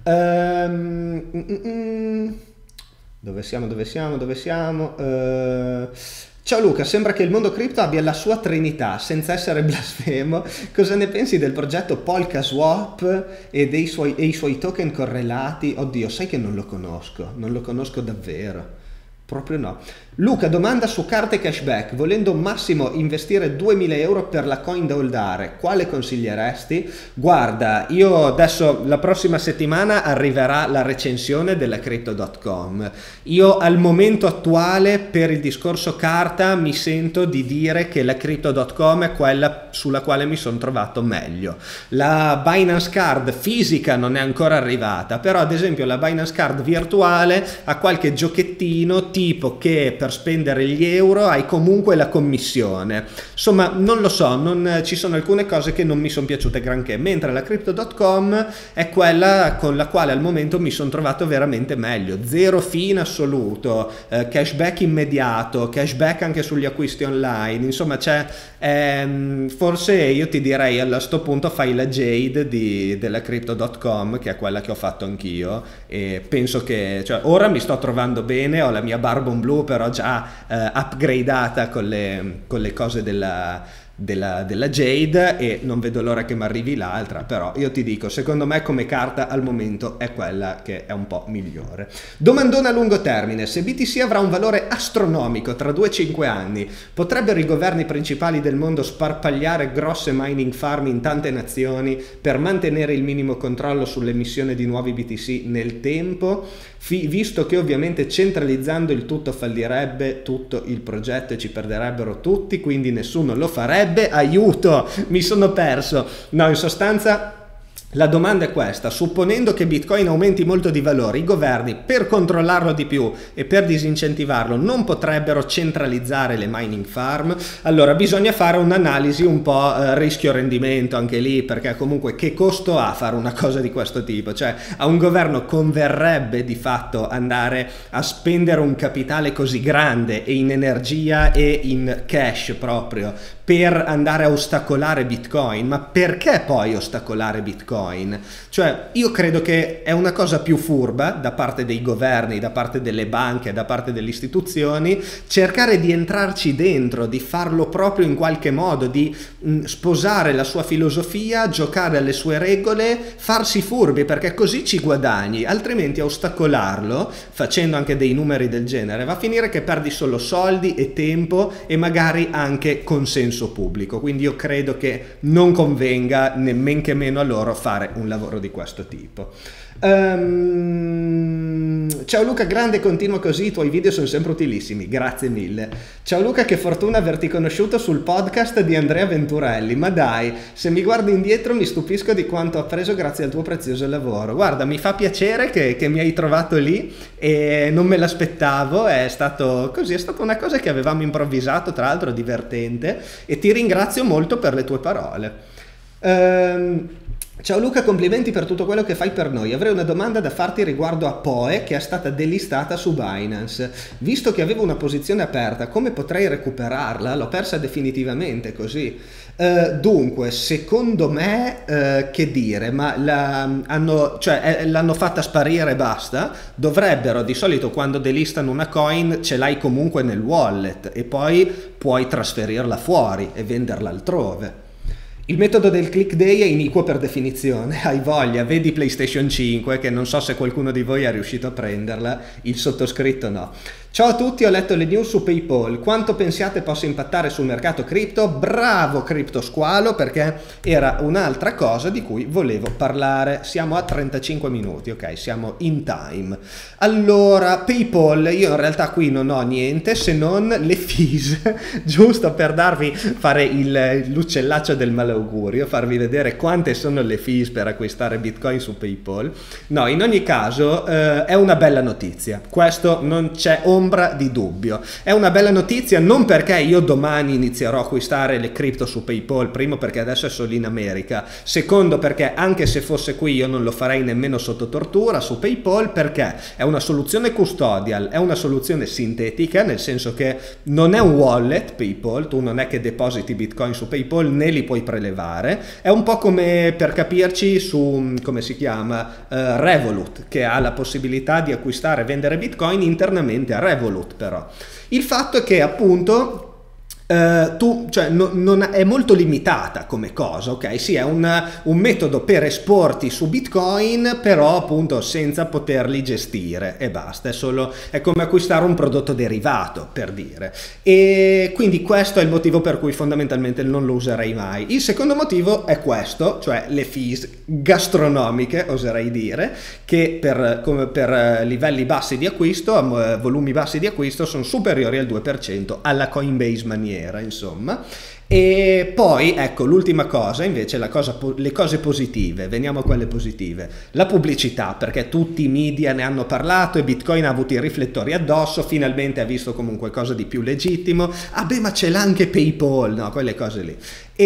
Um, mm, mm, dove siamo, dove siamo, dove siamo? Uh, Ciao Luca, sembra che il mondo cripto abbia la sua trinità, senza essere blasfemo. Cosa ne pensi del progetto PolkaSwap e dei suoi, e i suoi token correlati? Oddio, sai che non lo conosco, non lo conosco davvero. Proprio no. Luca, domanda su carte cashback. Volendo massimo investire duemila euro per la coin da holdare, quale consiglieresti? Guarda, io adesso la prossima settimana arriverà la recensione della crypto punto com. Io al momento attuale per il discorso carta mi sento di dire che la crypto punto com è quella sulla quale mi sono trovato meglio. La Binance Card fisica non è ancora arrivata, però ad esempio la Binance Card virtuale ha qualche giochettino tipo che per spendere gli euro hai comunque la commissione. Insomma, non lo so, non, ci sono alcune cose che non mi sono piaciute granché, mentre la crypto punto com è quella con la quale al momento mi sono trovato veramente meglio. Zero fee in assoluto, eh, cashback immediato, cashback anche sugli acquisti online, insomma c'è ehm, forse io ti direi a sto punto fai la Jade di, della crypto punto com, che è quella che ho fatto anch'io, e penso che, cioè, ora mi sto trovando bene, ho la mia Barbon Blue però già eh, upgradata con le, con le cose della, della, della Jade, e non vedo l'ora che mi arrivi l'altra. Però io ti dico, secondo me come carta al momento è quella che è un po' migliore. Domandona a lungo termine: se B T C avrà un valore astronomico tra due e cinque anni, potrebbero i governi principali del mondo sparpagliare grosse mining farm in tante nazioni per mantenere il minimo controllo sull'emissione di nuovi B T C nel tempo? Visto che ovviamente centralizzando il tutto fallirebbe tutto il progetto e ci perderebbero tutti, quindi nessuno lo farebbe. Aiuto, mi sono perso. No, in sostanza la domanda è questa: supponendo che Bitcoin aumenti molto di valore, i governi per controllarlo di più e per disincentivarlo non potrebbero centralizzare le mining farm? Allora bisogna fare un'analisi un po' eh, rischio-rendimento anche lì, perché comunque che costo ha fare una cosa di questo tipo? Cioè a un governo converrebbe di fatto andare a spendere un capitale così grande e in energia e in cash proprio per andare a ostacolare Bitcoin? Ma perché poi ostacolare Bitcoin? Cioè io credo che è una cosa più furba da parte dei governi, da parte delle banche, da parte delle istituzioni, cercare di entrarci dentro, di farlo proprio in qualche modo, di mh, sposare la sua filosofia, giocare alle sue regole, farsi furbi, perché così ci guadagni. Altrimenti a ostacolarlo, facendo anche dei numeri del genere, va a finire che perdi solo soldi e tempo e magari anche consenso pubblico. Quindi io credo che non convenga nemmen che meno a loro fare un lavoro di questo tipo. Um, ciao Luca, grande, continua così, i tuoi video sono sempre utilissimi, grazie mille. Ciao Luca, che fortuna averti conosciuto sul podcast di Andrea Venturelli. Ma dai, se mi guardo indietro mi stupisco di quanto ho appreso grazie al tuo prezioso lavoro. Guarda, mi fa piacere che, che mi hai trovato lì e non me l'aspettavo, è stato così, è stata una cosa che avevamo improvvisato, tra l'altro divertente, e ti ringrazio molto per le tue parole. Um, Ciao Luca, complimenti per tutto quello che fai per noi. Avrei una domanda da farti riguardo a P O E che è stata delistata su Binance. Visto che avevo una posizione aperta, come potrei recuperarla? L'ho persa definitivamente così. Uh, dunque, secondo me, uh, che dire, ma la, hanno, cioè, eh, l'hanno fatta sparire e basta. Dovrebbero, di solito quando delistano una coin ce l'hai comunque nel wallet e poi puoi trasferirla fuori e venderla altrove. Il metodo del click day è iniquo per definizione, hai voglia, vedi PlayStation cinque che non so se qualcuno di voi è riuscito a prenderla, il sottoscritto no. Ciao a tutti, ho letto le news su PayPal, quanto pensiate possa impattare sul mercato cripto? Bravo Cripto Squalo, perché era un'altra cosa di cui volevo parlare. Siamo a trentacinque minuti, ok, siamo in time. Allora, PayPal, io in realtà qui non ho niente se non le fees, giusto per darvi, fare il, l'uccellaccio del malaugurio, farvi vedere quante sono le fees per acquistare Bitcoin su PayPal. No, in ogni caso eh, è una bella notizia, questo non c'è ombra di dubbio. È una bella notizia non perché io domani inizierò a acquistare le cripto su PayPal, primo perché adesso è solo in America, secondo perché anche se fosse qui io non lo farei nemmeno sotto tortura su PayPal, perché è una soluzione custodial, è una soluzione sintetica, nel senso che non è un wallet PayPal, tu non è che depositi Bitcoin su PayPal né li puoi prelevare, è un po' come, per capirci, su, come si chiama, uh, Revolut, che ha la possibilità di acquistare e vendere Bitcoin internamente a Revolut. Però il fatto è che appunto Uh, tu, cioè, no, non è molto limitata come cosa, ok? Sì, è un, un metodo per esporti su Bitcoin, però appunto senza poterli gestire e basta, è solo, è come acquistare un prodotto derivato, per dire. E quindi questo è il motivo per cui fondamentalmente non lo userei mai. Il secondo motivo è questo, cioè le fees gastronomiche, oserei dire, che per, come per livelli bassi di acquisto, volumi bassi di acquisto, sono superiori al due per cento alla Coinbase maniera, insomma. E poi ecco l'ultima cosa invece, la cosa, le cose positive, veniamo a quelle positive, la pubblicità, perché tutti i media ne hanno parlato e Bitcoin ha avuto i riflettori addosso, finalmente ha visto comunque qualcosa di più legittimo, ah beh ma c'è anche PayPal, no, quelle cose lì.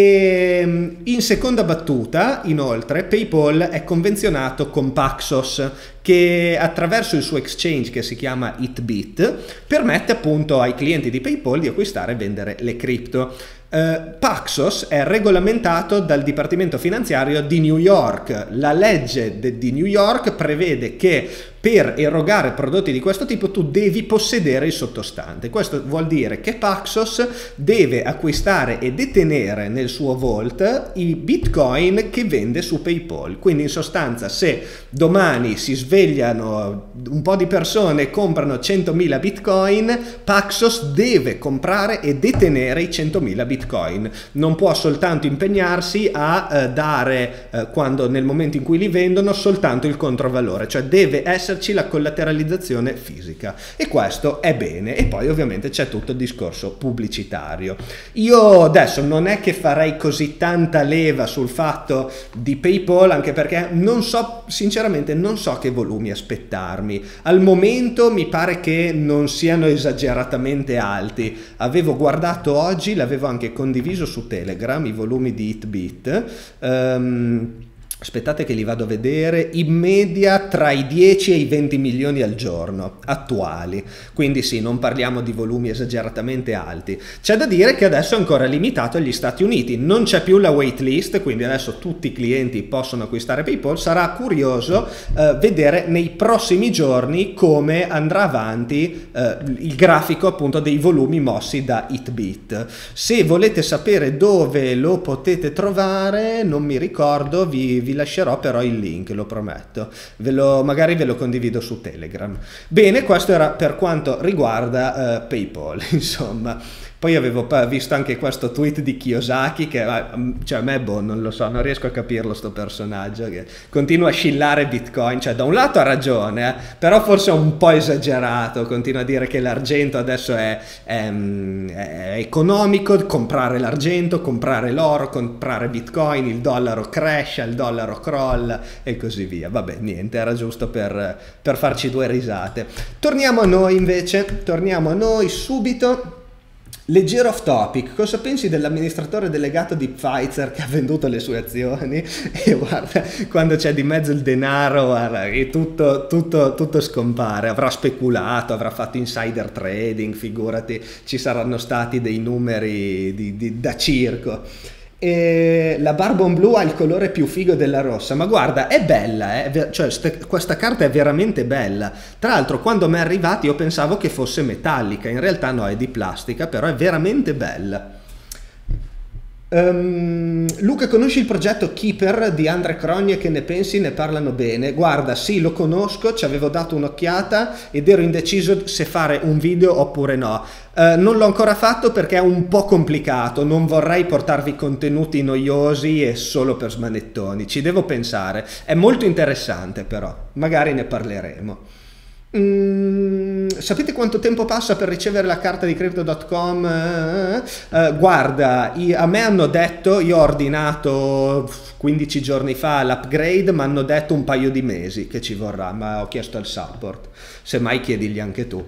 E in seconda battuta inoltre PayPal è convenzionato con Paxos, che attraverso il suo exchange che si chiama Hitbit permette appunto ai clienti di PayPal di acquistare e vendere le cripto. Uh, Paxos è regolamentato dal Dipartimento Finanziario di New York. La legge de, di New York prevede che per erogare prodotti di questo tipo tu devi possedere il sottostante. Questo vuol dire che Paxos deve acquistare e detenere nel suo vault i Bitcoin che vende su PayPal. Quindi in sostanza, se domani si svegliano un po' di persone e comprano centomila Bitcoin, Paxos deve comprare e detenere i centomila Bitcoin. Bitcoin. Non può soltanto impegnarsi a eh, dare, eh, quando nel momento in cui li vendono, soltanto il controvalore, cioè deve esserci la collateralizzazione fisica, e questo è bene. E poi ovviamente c'è tutto il discorso pubblicitario. Io adesso non è che farei così tanta leva sul fatto di PayPal, anche perché non so, sinceramente non so che volumi aspettarmi. Al momento mi pare che non siano esageratamente alti. Avevo guardato oggi, l'avevo anche condiviso su Telegram, i volumi di Hitbit. Um, aspettate che li vado a vedere, in media tra i dieci e i venti milioni al giorno attuali, quindi sì, non parliamo di volumi esageratamente alti. C'è da dire che adesso è ancora limitato agli Stati Uniti, non c'è più la waitlist, quindi adesso tutti i clienti possono acquistare PayPal. Sarà curioso eh, vedere nei prossimi giorni come andrà avanti eh, il grafico appunto dei volumi mossi da Hitbit. Se volete sapere dove lo potete trovare, non mi ricordo, vi vi lascerò però il link, lo prometto, ve lo, magari ve lo condivido su Telegram. Bene, questo era per quanto riguarda uh, PayPal, insomma. Poi avevo visto anche questo tweet di Kiyosaki che, cioè a me, boh, non lo so, non riesco a capirlo sto personaggio che continua a scillare Bitcoin, cioè da un lato ha ragione, eh, però forse è un po' esagerato, continua a dire che l'argento adesso è, è, è economico, comprare l'argento, comprare l'oro, comprare Bitcoin, il dollaro cresce, il dollaro crolla e così via. Vabbè, niente, era giusto per, per farci due risate. Torniamo a noi invece, torniamo a noi subito. Leggero off topic, cosa pensi dell'amministratore delegato di Pfizer che ha venduto le sue azioni? E guarda, quando c'è di mezzo il denaro, guarda, e tutto, tutto, tutto scompare, avrà speculato, avrà fatto insider trading, figurati, ci saranno stati dei numeri di, di, da circo. E la Barbon Blu ha il colore più figo della rossa, ma guarda, è bella, eh? Cioè, questa carta è veramente bella. Tra l'altro, quando mi è arrivata io pensavo che fosse metallica, in realtà no, è di plastica, però è veramente bella. Um, Luca, conosci il progetto Keeper di Andre Crogne? Che ne pensi? Ne parlano bene? Guarda, sì, lo conosco, ci avevo dato un'occhiata ed ero indeciso se fare un video oppure no. Uh, non l'ho ancora fatto perché è un po' complicato, non vorrei portarvi contenuti noiosi e solo per smanettoni, ci devo pensare. È molto interessante però, magari ne parleremo. Mm, sapete quanto tempo passa per ricevere la carta di crypto punto com? Uh, uh, guarda, io, a me hanno detto, io ho ordinato quindici giorni fa l'upgrade, ma hanno detto un paio di mesi che ci vorrà, ma ho chiesto al support, semmai chiedigli anche tu.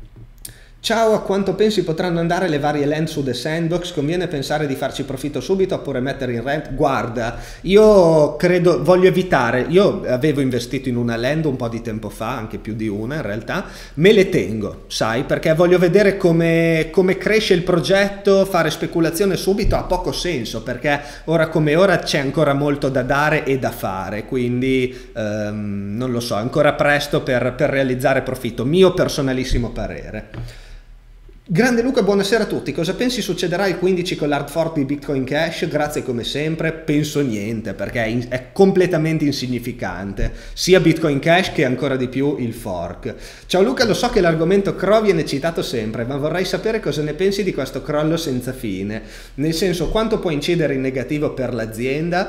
Ciao, a quanto pensi potranno andare le varie land su The Sandbox? Conviene pensare di farci profitto subito oppure mettere in rent? Guarda, io credo, voglio evitare, io avevo investito in una land un po' di tempo fa, anche più di una in realtà, me le tengo, sai, perché voglio vedere come, come cresce il progetto, fare speculazione subito ha poco senso, perché ora come ora c'è ancora molto da dare e da fare, quindi ehm, non lo so, è ancora presto per, per realizzare profitto, mio personalissimo parere. Grande Luca, buonasera a tutti. Cosa pensi succederà il quindici con l'hard fork di Bitcoin Cash? Grazie come sempre. Penso niente, perché è, in, è completamente insignificante, sia Bitcoin Cash che ancora di più il fork. Ciao Luca, lo so che l'argomento C R O viene citato sempre, ma vorrei sapere cosa ne pensi di questo crollo senza fine. Nel senso, quanto può incidere in negativo per l'azienda?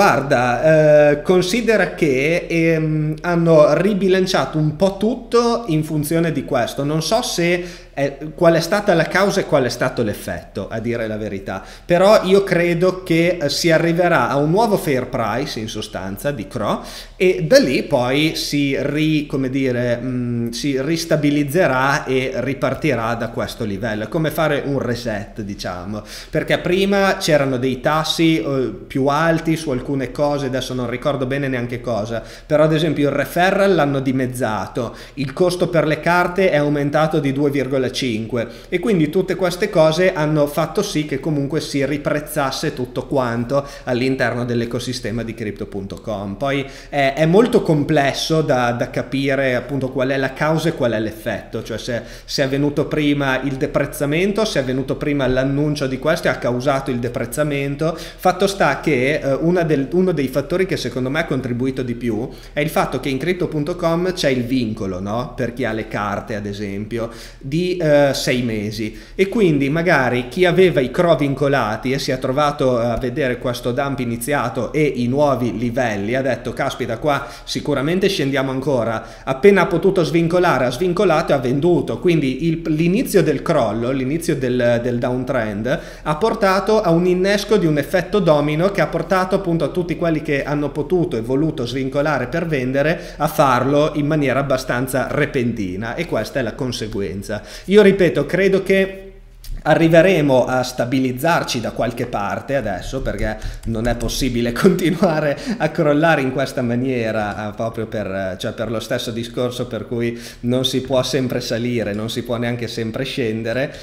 Guarda, eh, considera che ehm, hanno ribilanciato un po' tutto in funzione di questo. Non so se Eh, qual è stata la causa e qual è stato l'effetto, a dire la verità, però io credo che eh, si arriverà a un nuovo fair price in sostanza di C R O e da lì poi si, ri, come dire, mh, si ristabilizzerà e ripartirà da questo livello. È come fare un reset, diciamo, perché prima c'erano dei tassi eh, più alti su alcune cose, adesso non ricordo bene neanche cosa, però ad esempio il referral l'hanno dimezzato, il costo per le carte è aumentato di due virgola cinque e quindi tutte queste cose hanno fatto sì che comunque si riprezzasse tutto quanto all'interno dell'ecosistema di crypto punto com. Poi è, è molto complesso da, da capire appunto qual è la causa e qual è l'effetto, cioè se, se è avvenuto prima il deprezzamento, se è avvenuto prima l'annuncio di questo e ha causato il deprezzamento. Fatto sta che eh, una del, uno dei fattori che secondo me ha contribuito di più è il fatto che in crypto punto com c'è il vincolo, no? Per chi ha le carte ad esempio, di Uh, sei mesi e quindi magari chi aveva i C R O vincolati e si è trovato a vedere questo dump iniziato e i nuovi livelli ha detto caspita, qua sicuramente scendiamo ancora, appena ha potuto svincolare ha svincolato e ha venduto, quindi l'inizio del crollo, l'inizio del, del downtrend ha portato a un innesco di un effetto domino che ha portato appunto a tutti quelli che hanno potuto e voluto svincolare per vendere a farlo in maniera abbastanza repentina e questa è la conseguenza. Io ripeto, credo che arriveremo a stabilizzarci da qualche parte adesso, perché non è possibile continuare a crollare in questa maniera, eh, proprio per, cioè per lo stesso discorso per cui non si può sempre salire, non si può neanche sempre scendere,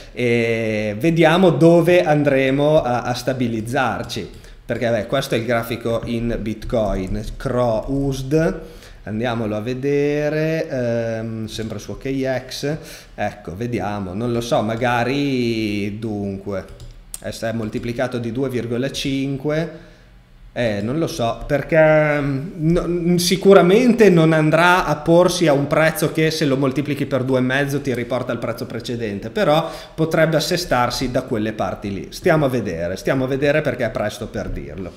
e vediamo dove andremo a, a stabilizzarci, perché beh, questo è il grafico in Bitcoin, C R O U S D. Andiamolo a vedere, ehm, sempre su O K X, ecco, vediamo, non lo so, magari, dunque, è moltiplicato di due virgola cinque, eh, non lo so, perché no, sicuramente non andrà a porsi a un prezzo che se lo moltiplichi per due e mezzo ti riporta al prezzo precedente, però potrebbe assestarsi da quelle parti lì, stiamo a vedere, stiamo a vedere perché è presto per dirlo.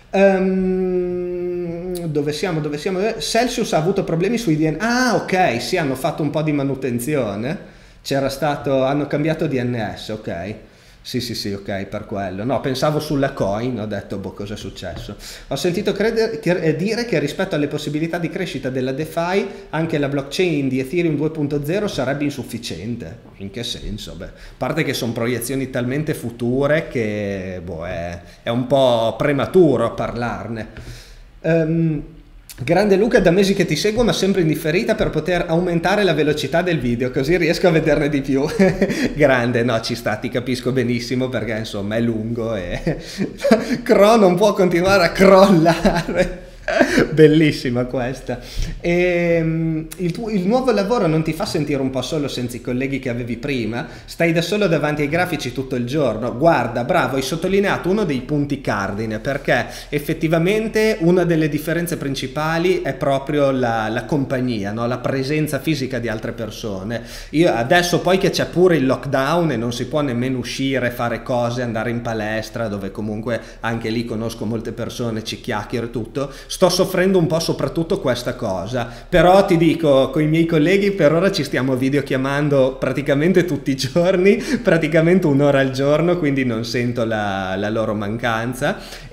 Um, dove siamo? Dove siamo? Celsius ha avuto problemi sui D N S. Ah, ok, sì, hanno fatto un po' di manutenzione. C'era stato, hanno cambiato D N S, ok. Sì, sì, sì, ok, per quello. No, pensavo sulla coin, ho detto, boh, cosa è successo? Ho sentito credere, che, eh, dire che rispetto alle possibilità di crescita della DeFi, anche la blockchain di Ethereum due punto zero sarebbe insufficiente. In che senso? Beh, a parte che sono proiezioni talmente future che, boh, è, è un po' prematuro parlarne. Um, Grande Luca, da mesi che ti seguo ma sempre in differita per poter aumentare la velocità del video così riesco a vederne di più. Grande, no, ci sta, ti capisco benissimo perché insomma è lungo e Cro non può continuare a crollare. Bellissima questa. E, il, tuo, il nuovo lavoro non ti fa sentire un po' solo senza i colleghi che avevi prima? Stai da solo davanti ai grafici tutto il giorno? Guarda, bravo, hai sottolineato uno dei punti cardine, perché effettivamente una delle differenze principali è proprio la, la compagnia, no? La presenza fisica di altre persone. Io adesso poi che c'è pure il lockdown e non si può nemmeno uscire, fare cose, andare in palestra, dove comunque anche lì conosco molte persone, ci chiacchiero e tutto, sto soffrendo un po' soprattutto questa cosa, però ti dico, con i miei colleghi per ora ci stiamo videochiamando praticamente tutti i giorni, praticamente un'ora al giorno, quindi non sento la, la loro mancanza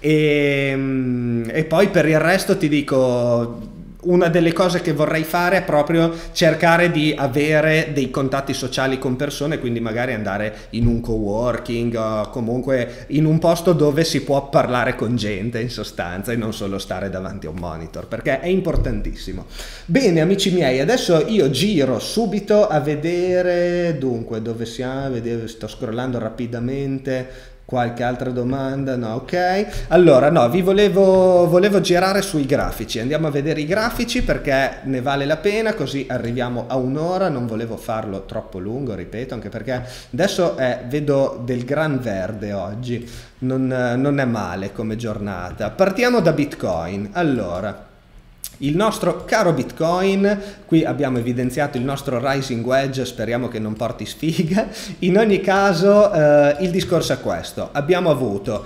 e, e poi per il resto ti dico, una delle cose che vorrei fare è proprio cercare di avere dei contatti sociali con persone, quindi magari andare in un coworking o comunque in un posto dove si può parlare con gente in sostanza e non solo stare davanti a un monitor, perché è importantissimo. Bene amici miei, adesso io giro subito a vedere, dunque dove siamo, vedete, sto scrollando rapidamente. Qualche altra domanda? No, ok. Allora, no, vi volevo, volevo girare sui grafici. Andiamo a vedere i grafici perché ne vale la pena, così arriviamo a un'ora. Non volevo farlo troppo lungo, ripeto, anche perché adesso eh, vedo del gran verde oggi. Non, non è male come giornata. Partiamo da Bitcoin. Allora, il nostro caro Bitcoin, qui abbiamo evidenziato il nostro rising wedge, speriamo che non porti sfiga. In ogni caso eh, il discorso è questo: abbiamo avuto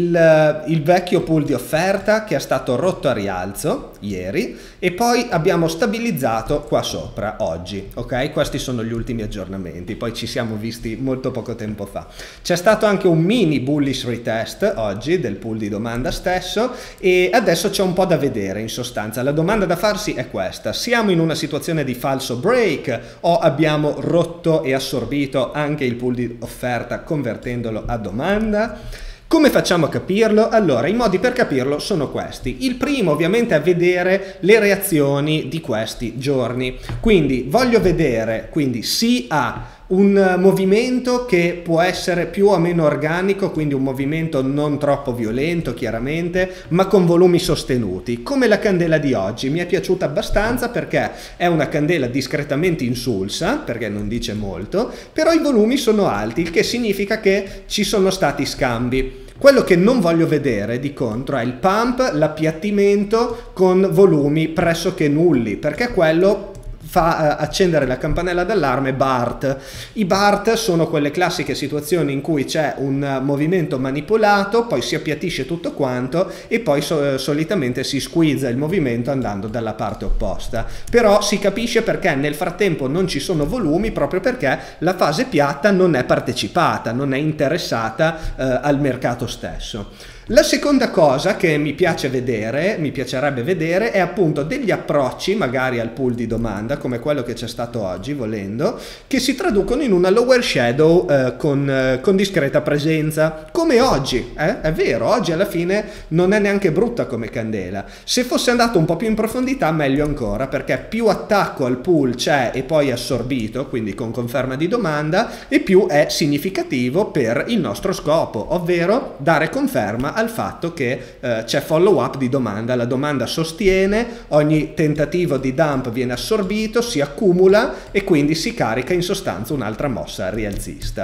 il, il vecchio pool di offerta che è stato rotto a rialzo ieri e poi abbiamo stabilizzato qua sopra oggi, ok? Questi sono gli ultimi aggiornamenti, poi ci siamo visti molto poco tempo fa. C'è stato anche un mini bullish retest oggi del pool di domanda stesso e adesso c'è un po' da vedere in sostanza. La domanda da farsi è questa: siamo in una situazione di falso break o abbiamo rotto e assorbito anche il pool di offerta convertendolo a domanda? Come facciamo a capirlo? Allora, i modi per capirlo sono questi. Il primo ovviamente è vedere le reazioni di questi giorni. Quindi voglio vedere, quindi sì a un movimento che può essere più o meno organico, quindi un movimento non troppo violento chiaramente, ma con volumi sostenuti, come la candela di oggi. Mi è piaciuta abbastanza perché è una candela discretamente insulsa, perché non dice molto, però i volumi sono alti, il che significa che ci sono stati scambi. Quello che non voglio vedere di contro è il pump, l'appiattimento con volumi pressoché nulli, perché quello fa accendere la campanella d'allarme B A R T. I B A R T sono quelle classiche situazioni in cui c'è un movimento manipolato, poi si appiattisce tutto quanto e poi so, solitamente si squeeza il movimento andando dalla parte opposta. Però si capisce perché nel frattempo non ci sono volumi, proprio perché la fase piatta non è partecipata, non è interessata eh, al mercato stesso. La seconda cosa che mi piace vedere, mi piacerebbe vedere, è appunto degli approcci, magari al pool di domanda, come quello che c'è stato oggi, volendo, che si traducono in una lower shadow eh, con, eh, con discreta presenza, come oggi, eh? È vero, oggi alla fine non è neanche brutta come candela. Se fosse andato un po' più in profondità, meglio ancora, perché più attacco al pool c'è e poi assorbito, quindi con conferma di domanda, e più è significativo per il nostro scopo, ovvero dare conferma al fatto che eh, c'è follow up di domanda, la domanda sostiene, ogni tentativo di dump viene assorbito, si accumula e quindi si carica in sostanza un'altra mossa rialzista.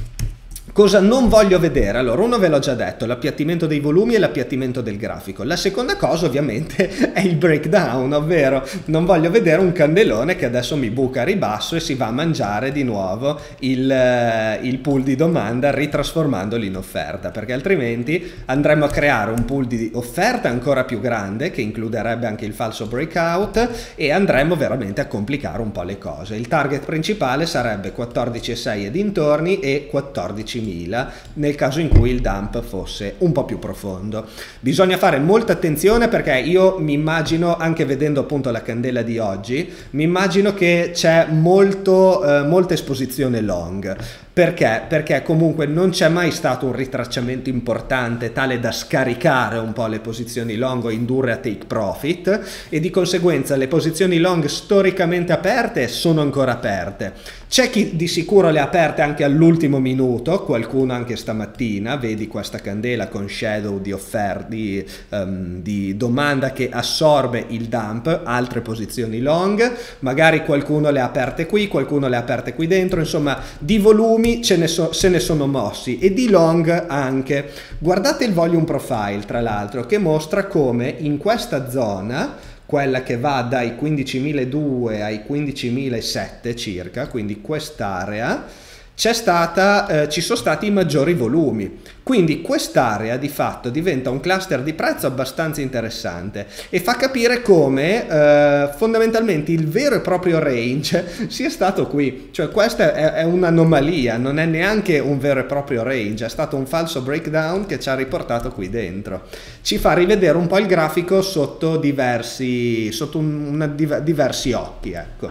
Cosa non voglio vedere? Allora, uno ve l'ho già detto, l'appiattimento dei volumi e l'appiattimento del grafico. La seconda cosa ovviamente è il breakdown, ovvero non voglio vedere un candelone che adesso mi buca a ribasso e si va a mangiare di nuovo il, il pool di domanda ritrasformandolo in offerta, perché altrimenti andremo a creare un pool di offerta ancora più grande che includerebbe anche il falso breakout e andremo veramente a complicare un po' le cose. Il target principale sarebbe quattordici virgola sei e dintorni e quattordici quindicimila nel caso in cui il dump fosse un po' più profondo. Bisogna fare molta attenzione perché io mi immagino, anche vedendo appunto la candela di oggi, mi immagino che c'è molto, eh, molta esposizione long. Perché? Perché comunque non c'è mai stato un ritracciamento importante tale da scaricare un po' le posizioni long o indurre a take profit, e di conseguenza le posizioni long storicamente aperte sono ancora aperte. C'è chi di sicuro le ha aperte anche all'ultimo minuto, qualcuno anche stamattina, vedi questa candela con shadow di offerta, di, um, di domanda che assorbe il dump, altre posizioni long, magari qualcuno le ha aperte qui, qualcuno le ha aperte qui dentro, insomma di volumi ce ne so, se ne sono mossi, e di long anche. Guardate il volume profile tra l'altro, che mostra come in questa zona, quella che va dai quindicimiladuecento ai quindicimilasettecento circa, quindi quest'area, c'è stata, eh, ci sono stati i maggiori volumi. Quindi quest'area di fatto diventa un cluster di prezzo abbastanza interessante e fa capire come eh, fondamentalmente il vero e proprio range sia stato qui. Cioè questa è, è un'anomalia, non è neanche un vero e proprio range, è stato un falso breakdown che ci ha riportato qui dentro. Ci fa rivedere un po' il grafico sotto diversi, sotto un, una, diversi occhi, ecco.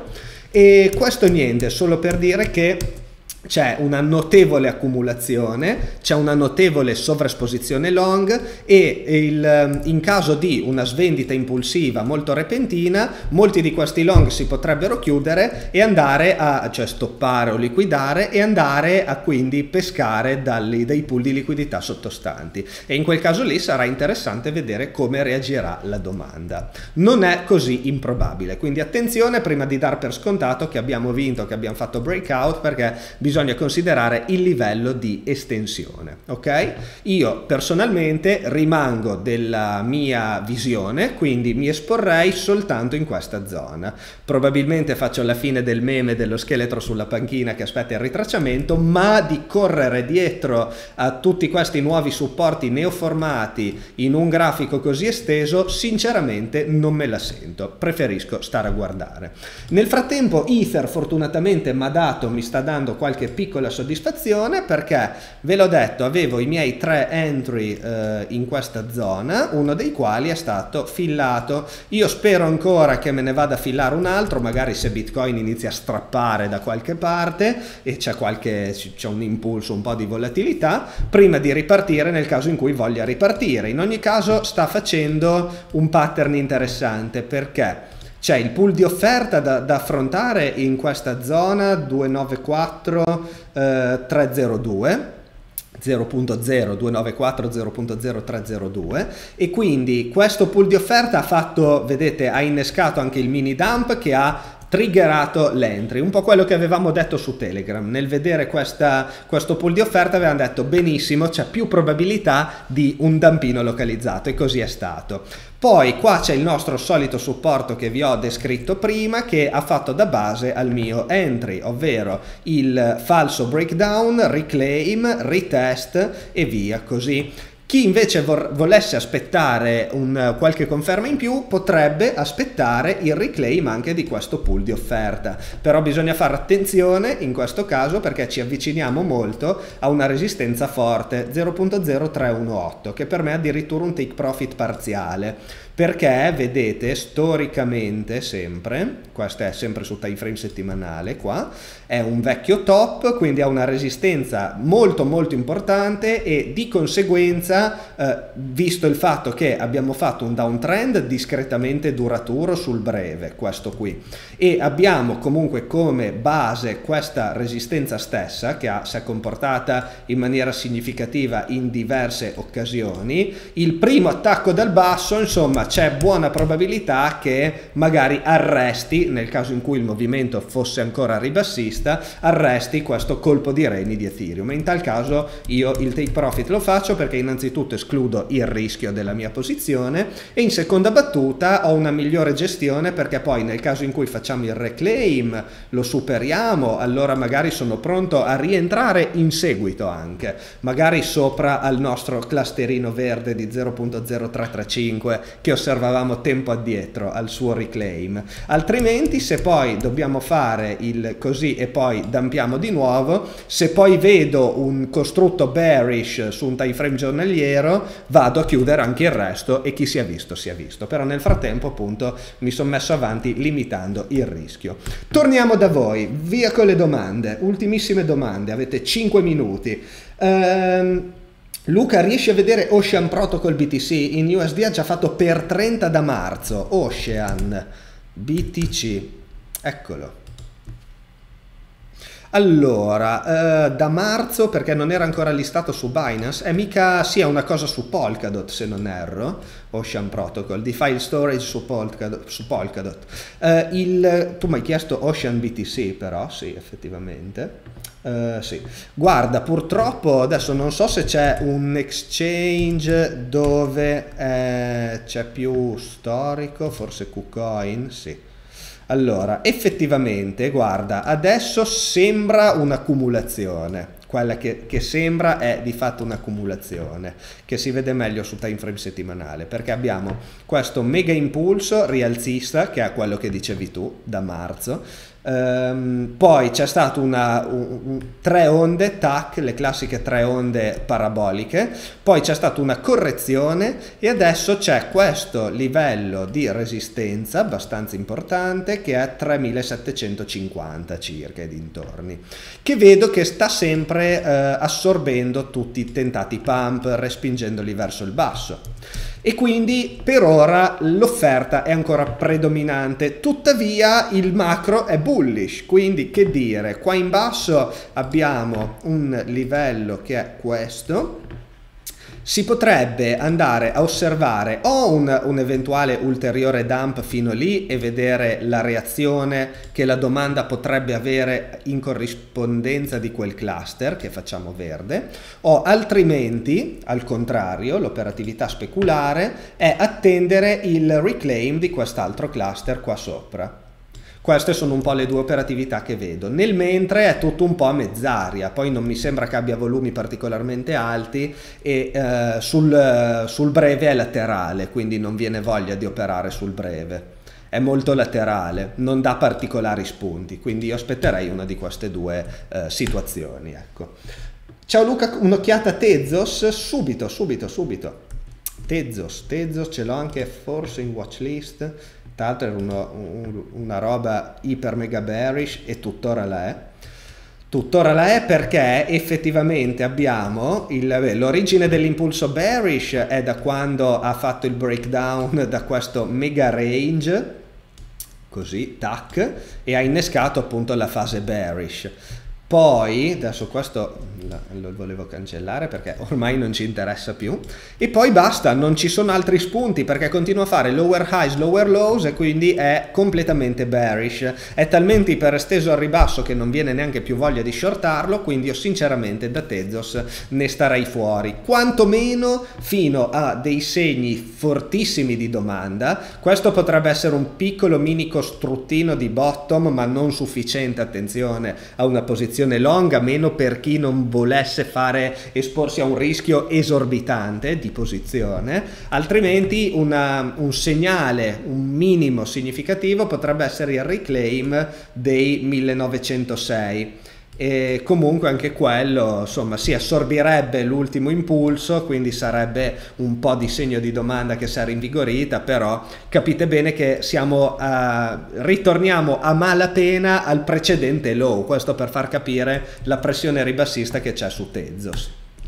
E questo niente, solo per dire che c'è una notevole accumulazione, c'è una notevole sovraesposizione long e il, in caso di una svendita impulsiva molto repentina, molti di questi long si potrebbero chiudere e andare a, cioè stoppare o liquidare e andare a quindi pescare dai, dai pool di liquidità sottostanti, e in quel caso lì sarà interessante vedere come reagirà la domanda. Non è così improbabile, quindi attenzione prima di dar per scontato che abbiamo vinto, che abbiamo fatto breakout, perché bisogna bisogna considerare il livello di estensione, ok? Io personalmente rimango della mia visione, quindi mi esporrei soltanto in questa zona. Probabilmente faccio la fine del meme dello scheletro sulla panchina che aspetta il ritracciamento, ma di correre dietro a tutti questi nuovi supporti neoformati in un grafico così esteso, sinceramente non me la sento, preferisco stare a guardare. Nel frattempo Ether fortunatamente mi ha dato, mi sta dando qualche piccola soddisfazione, perché ve l'ho detto, avevo i miei tre entry eh, in questa zona, uno dei quali è stato fillato. Io spero ancora che me ne vada a fillare un altro, magari se Bitcoin inizia a strappare da qualche parte e c'è qualche c'è un impulso, un po' di volatilità, prima di ripartire nel caso in cui voglia ripartire. In ogni caso sta facendo un pattern interessante, perché c'è il pool di offerta da, da affrontare in questa zona duecentonovantaquattro trecentodue, zero punto zero duecentonovantaquattro zero punto zero trecentodue, e quindi questo pool di offerta ha fatto, vedete, ha innescato anche il mini dump che ha triggerato l'entry, un po' quello che avevamo detto su Telegram. Nel vedere questa, questo pool di offerta avevamo detto benissimo, c'è più probabilità di un dumpino localizzato, e così è stato. Poi qua c'è il nostro solito supporto che vi ho descritto prima, che ha fatto da base al mio entry, ovvero il falso breakdown, reclaim, retest e via così. Chi invece volesse aspettare un, qualche conferma in più potrebbe aspettare il reclaim anche di questo pool di offerta, però bisogna fare attenzione in questo caso perché ci avviciniamo molto a una resistenza forte, zero punto zero trecentodiciotto, che per me è addirittura un take profit parziale, perché vedete storicamente sempre, questo è sempre sul time frame settimanale, qua è un vecchio top, quindi ha una resistenza molto molto importante, e di conseguenza eh, visto il fatto che abbiamo fatto un downtrend discretamente duraturo sul breve, questo qui, e abbiamo comunque come base questa resistenza stessa che ha, si è comportata in maniera significativa in diverse occasioni, il primo attacco dal basso, insomma c'è buona probabilità che magari arresti, nel caso in cui il movimento fosse ancora ribassista, arresti questo colpo di reni di Ethereum. In tal caso io il take profit lo faccio perché innanzitutto escludo il rischio della mia posizione, e in seconda battuta ho una migliore gestione perché poi nel caso in cui facciamo il reclaim, lo superiamo, allora magari sono pronto a rientrare in seguito anche, magari sopra al nostro clusterino verde di zero punto zero tre tre cinque che osservavamo tempo addietro al suo reclaim. Altrimenti, se poi dobbiamo fare il così e poi dampiamo di nuovo, se poi vedo un costrutto bearish su un time frame giornaliero, vado a chiudere anche il resto e chi si è visto si è visto. Però nel frattempo appunto mi sono messo avanti limitando il rischio. Torniamo da voi, via con le domande, ultimissime domande, avete cinque minuti. Ehm, Luca, riesci a vedere Ocean Protocol B T C? In U S D ha già fatto per trenta da marzo. Ocean B T C, eccolo. Allora, eh, da marzo, perché non era ancora listato su Binance, è mica sia una cosa su Polkadot, se non erro, Ocean Protocol, di file storage su Polkadot. Su Polkadot. Eh, il, tu mi hai chiesto Ocean B T C, però, sì, effettivamente. Uh, sì. Guarda, purtroppo adesso non so se c'è un exchange dove eh, c'è più storico, forse KuCoin, sì. Allora, effettivamente, guarda, adesso sembra un'accumulazione. Quella che, che sembra è di fatto un'accumulazione, che si vede meglio sul time frame settimanale, perché abbiamo questo mega impulso rialzista, che è quello che dicevi tu, da marzo. Um, poi c'è stato una un, un, tre onde T A C, le classiche tre onde paraboliche, poi c'è stata una correzione e adesso c'è questo livello di resistenza abbastanza importante che è tremilasettecentocinquanta circa e dintorni, che vedo che sta sempre eh, assorbendo tutti i tentati pump, respingendoli verso il basso. E quindi per ora l'offerta è ancora predominante, tuttavia il macro è bullish, quindi che dire, qua in basso abbiamo un livello che è questo. Si potrebbe andare a osservare o un, un eventuale ulteriore dump fino lì e vedere la reazione che la domanda potrebbe avere in corrispondenza di quel cluster che facciamo verde, o altrimenti, al contrario, l'operatività speculare è attendere il reclaim di quest'altro cluster qua sopra. Queste sono un po' le due operatività che vedo. Nel mentre è tutto un po' a mezz'aria, poi non mi sembra che abbia volumi particolarmente alti e eh, sul, sul breve è laterale, quindi non viene voglia di operare sul breve. È molto laterale, non dà particolari spunti, quindi io aspetterei una di queste due eh, situazioni. Ecco. Ciao Luca, un'occhiata a Tezos? Subito, subito, subito. Tezos, Tezos ce l'ho anche forse in watchlist. Tra l'altro era uno, un, una roba iper mega bearish e tuttora la è. Tuttora la è perché effettivamente abbiamo l'origine dell'impulso bearish è da quando ha fatto il breakdown da questo mega range, così, tac, e ha innescato appunto la fase bearish. Poi, adesso questo lo volevo cancellare perché ormai non ci interessa più, e poi basta, non ci sono altri spunti perché continua a fare lower highs, lower lows e quindi è completamente bearish, è talmente iperesteso al ribasso che non viene neanche più voglia di shortarlo, quindi io sinceramente da Tezos ne starei fuori, quantomeno fino a dei segni fortissimi di domanda. Questo potrebbe essere un piccolo mini costruttino di bottom ma non sufficiente, attenzione, a una posizione longa, meno per chi non volesse fare esporsi a un rischio esorbitante di posizione, altrimenti una, un segnale, un minimo significativo potrebbe essere il reclaim dei millenovecentosei. E comunque anche quello insomma si assorbirebbe l'ultimo impulso, quindi sarebbe un po' di segno di domanda che si è rinvigorita, però capite bene che siamo a, ritorniamo a malapena al precedente low, questo per far capire la pressione ribassista che c'è su Tezos.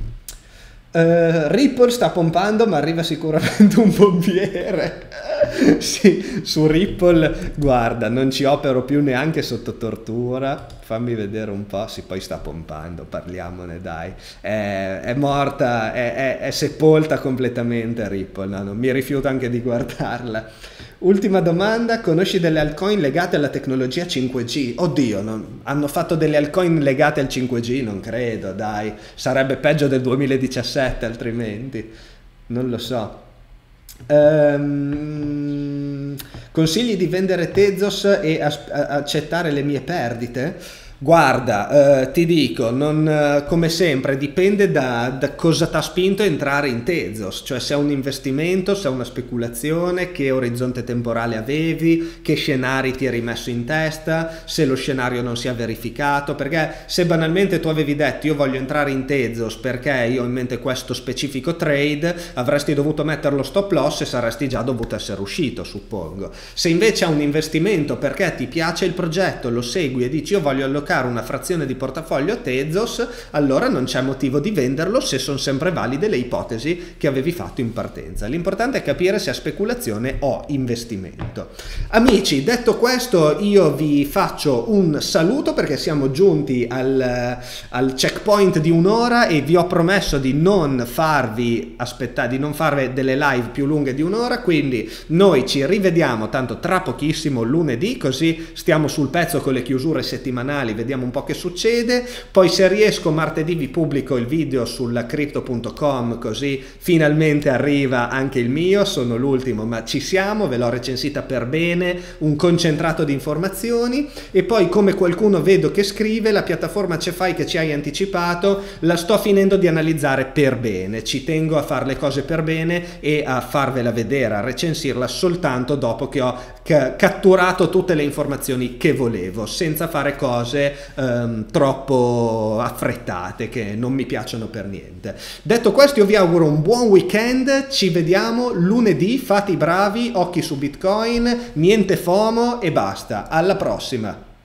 Uh, Ripple sta pompando ma arriva sicuramente un pompiere. Sì, su Ripple guarda, non ci opero più neanche sotto tortura, fammi vedere un po', sì, poi sta pompando, parliamone dai, è, è morta, è, è, è sepolta completamente Ripple, no, non mi rifiuto anche di guardarla. Ultima domanda, conosci delle altcoin legate alla tecnologia cinque G? Oddio, non, hanno fatto delle altcoin legate al cinque G? Non credo, dai, sarebbe peggio del duemiladiciassette altrimenti, non lo so. Um, consigli di vendere Tezos e accettare le mie perdite? Guarda, eh, ti dico, non, eh, come sempre, dipende da, da cosa ti ha spinto a entrare in Tezos, cioè se è un investimento, se è una speculazione, che orizzonte temporale avevi, che scenari ti eri messo in testa, se lo scenario non si è verificato, perché se banalmente tu avevi detto io voglio entrare in Tezos perché io ho in mente questo specifico trade, avresti dovuto mettere lo stop loss e saresti già dovuto essere uscito, suppongo. Se invece è un investimento perché ti piace il progetto, lo segui e dici io voglio allocare una frazione di portafoglio a Tezos, allora non c'è motivo di venderlo se sono sempre valide le ipotesi che avevi fatto in partenza. L'importante è capire se è speculazione o investimento. Amici, detto questo, io vi faccio un saluto perché siamo giunti al, al checkpoint di un'ora e vi ho promesso di non farvi aspettare, di non farvi delle live più lunghe di un'ora, quindi noi ci rivediamo tanto tra pochissimo lunedì, così stiamo sul pezzo con le chiusure settimanali, vediamo un po' che succede. Poi se riesco martedì vi pubblico il video sulla crypto punto com, così finalmente arriva anche il mio, sono l'ultimo ma ci siamo, ve l'ho recensita per bene, un concentrato di informazioni. E poi, come qualcuno vedo che scrive, la piattaforma Cefai che ci hai anticipato la sto finendo di analizzare per bene, ci tengo a fare le cose per bene e a farvela vedere, a recensirla soltanto dopo che ho catturato tutte le informazioni che volevo, senza fare cose ehm, troppo affrettate che non mi piacciono per niente. Detto questo, io vi auguro un buon weekend, ci vediamo lunedì, fate i bravi, occhi su Bitcoin, niente FOMO e basta, alla prossima.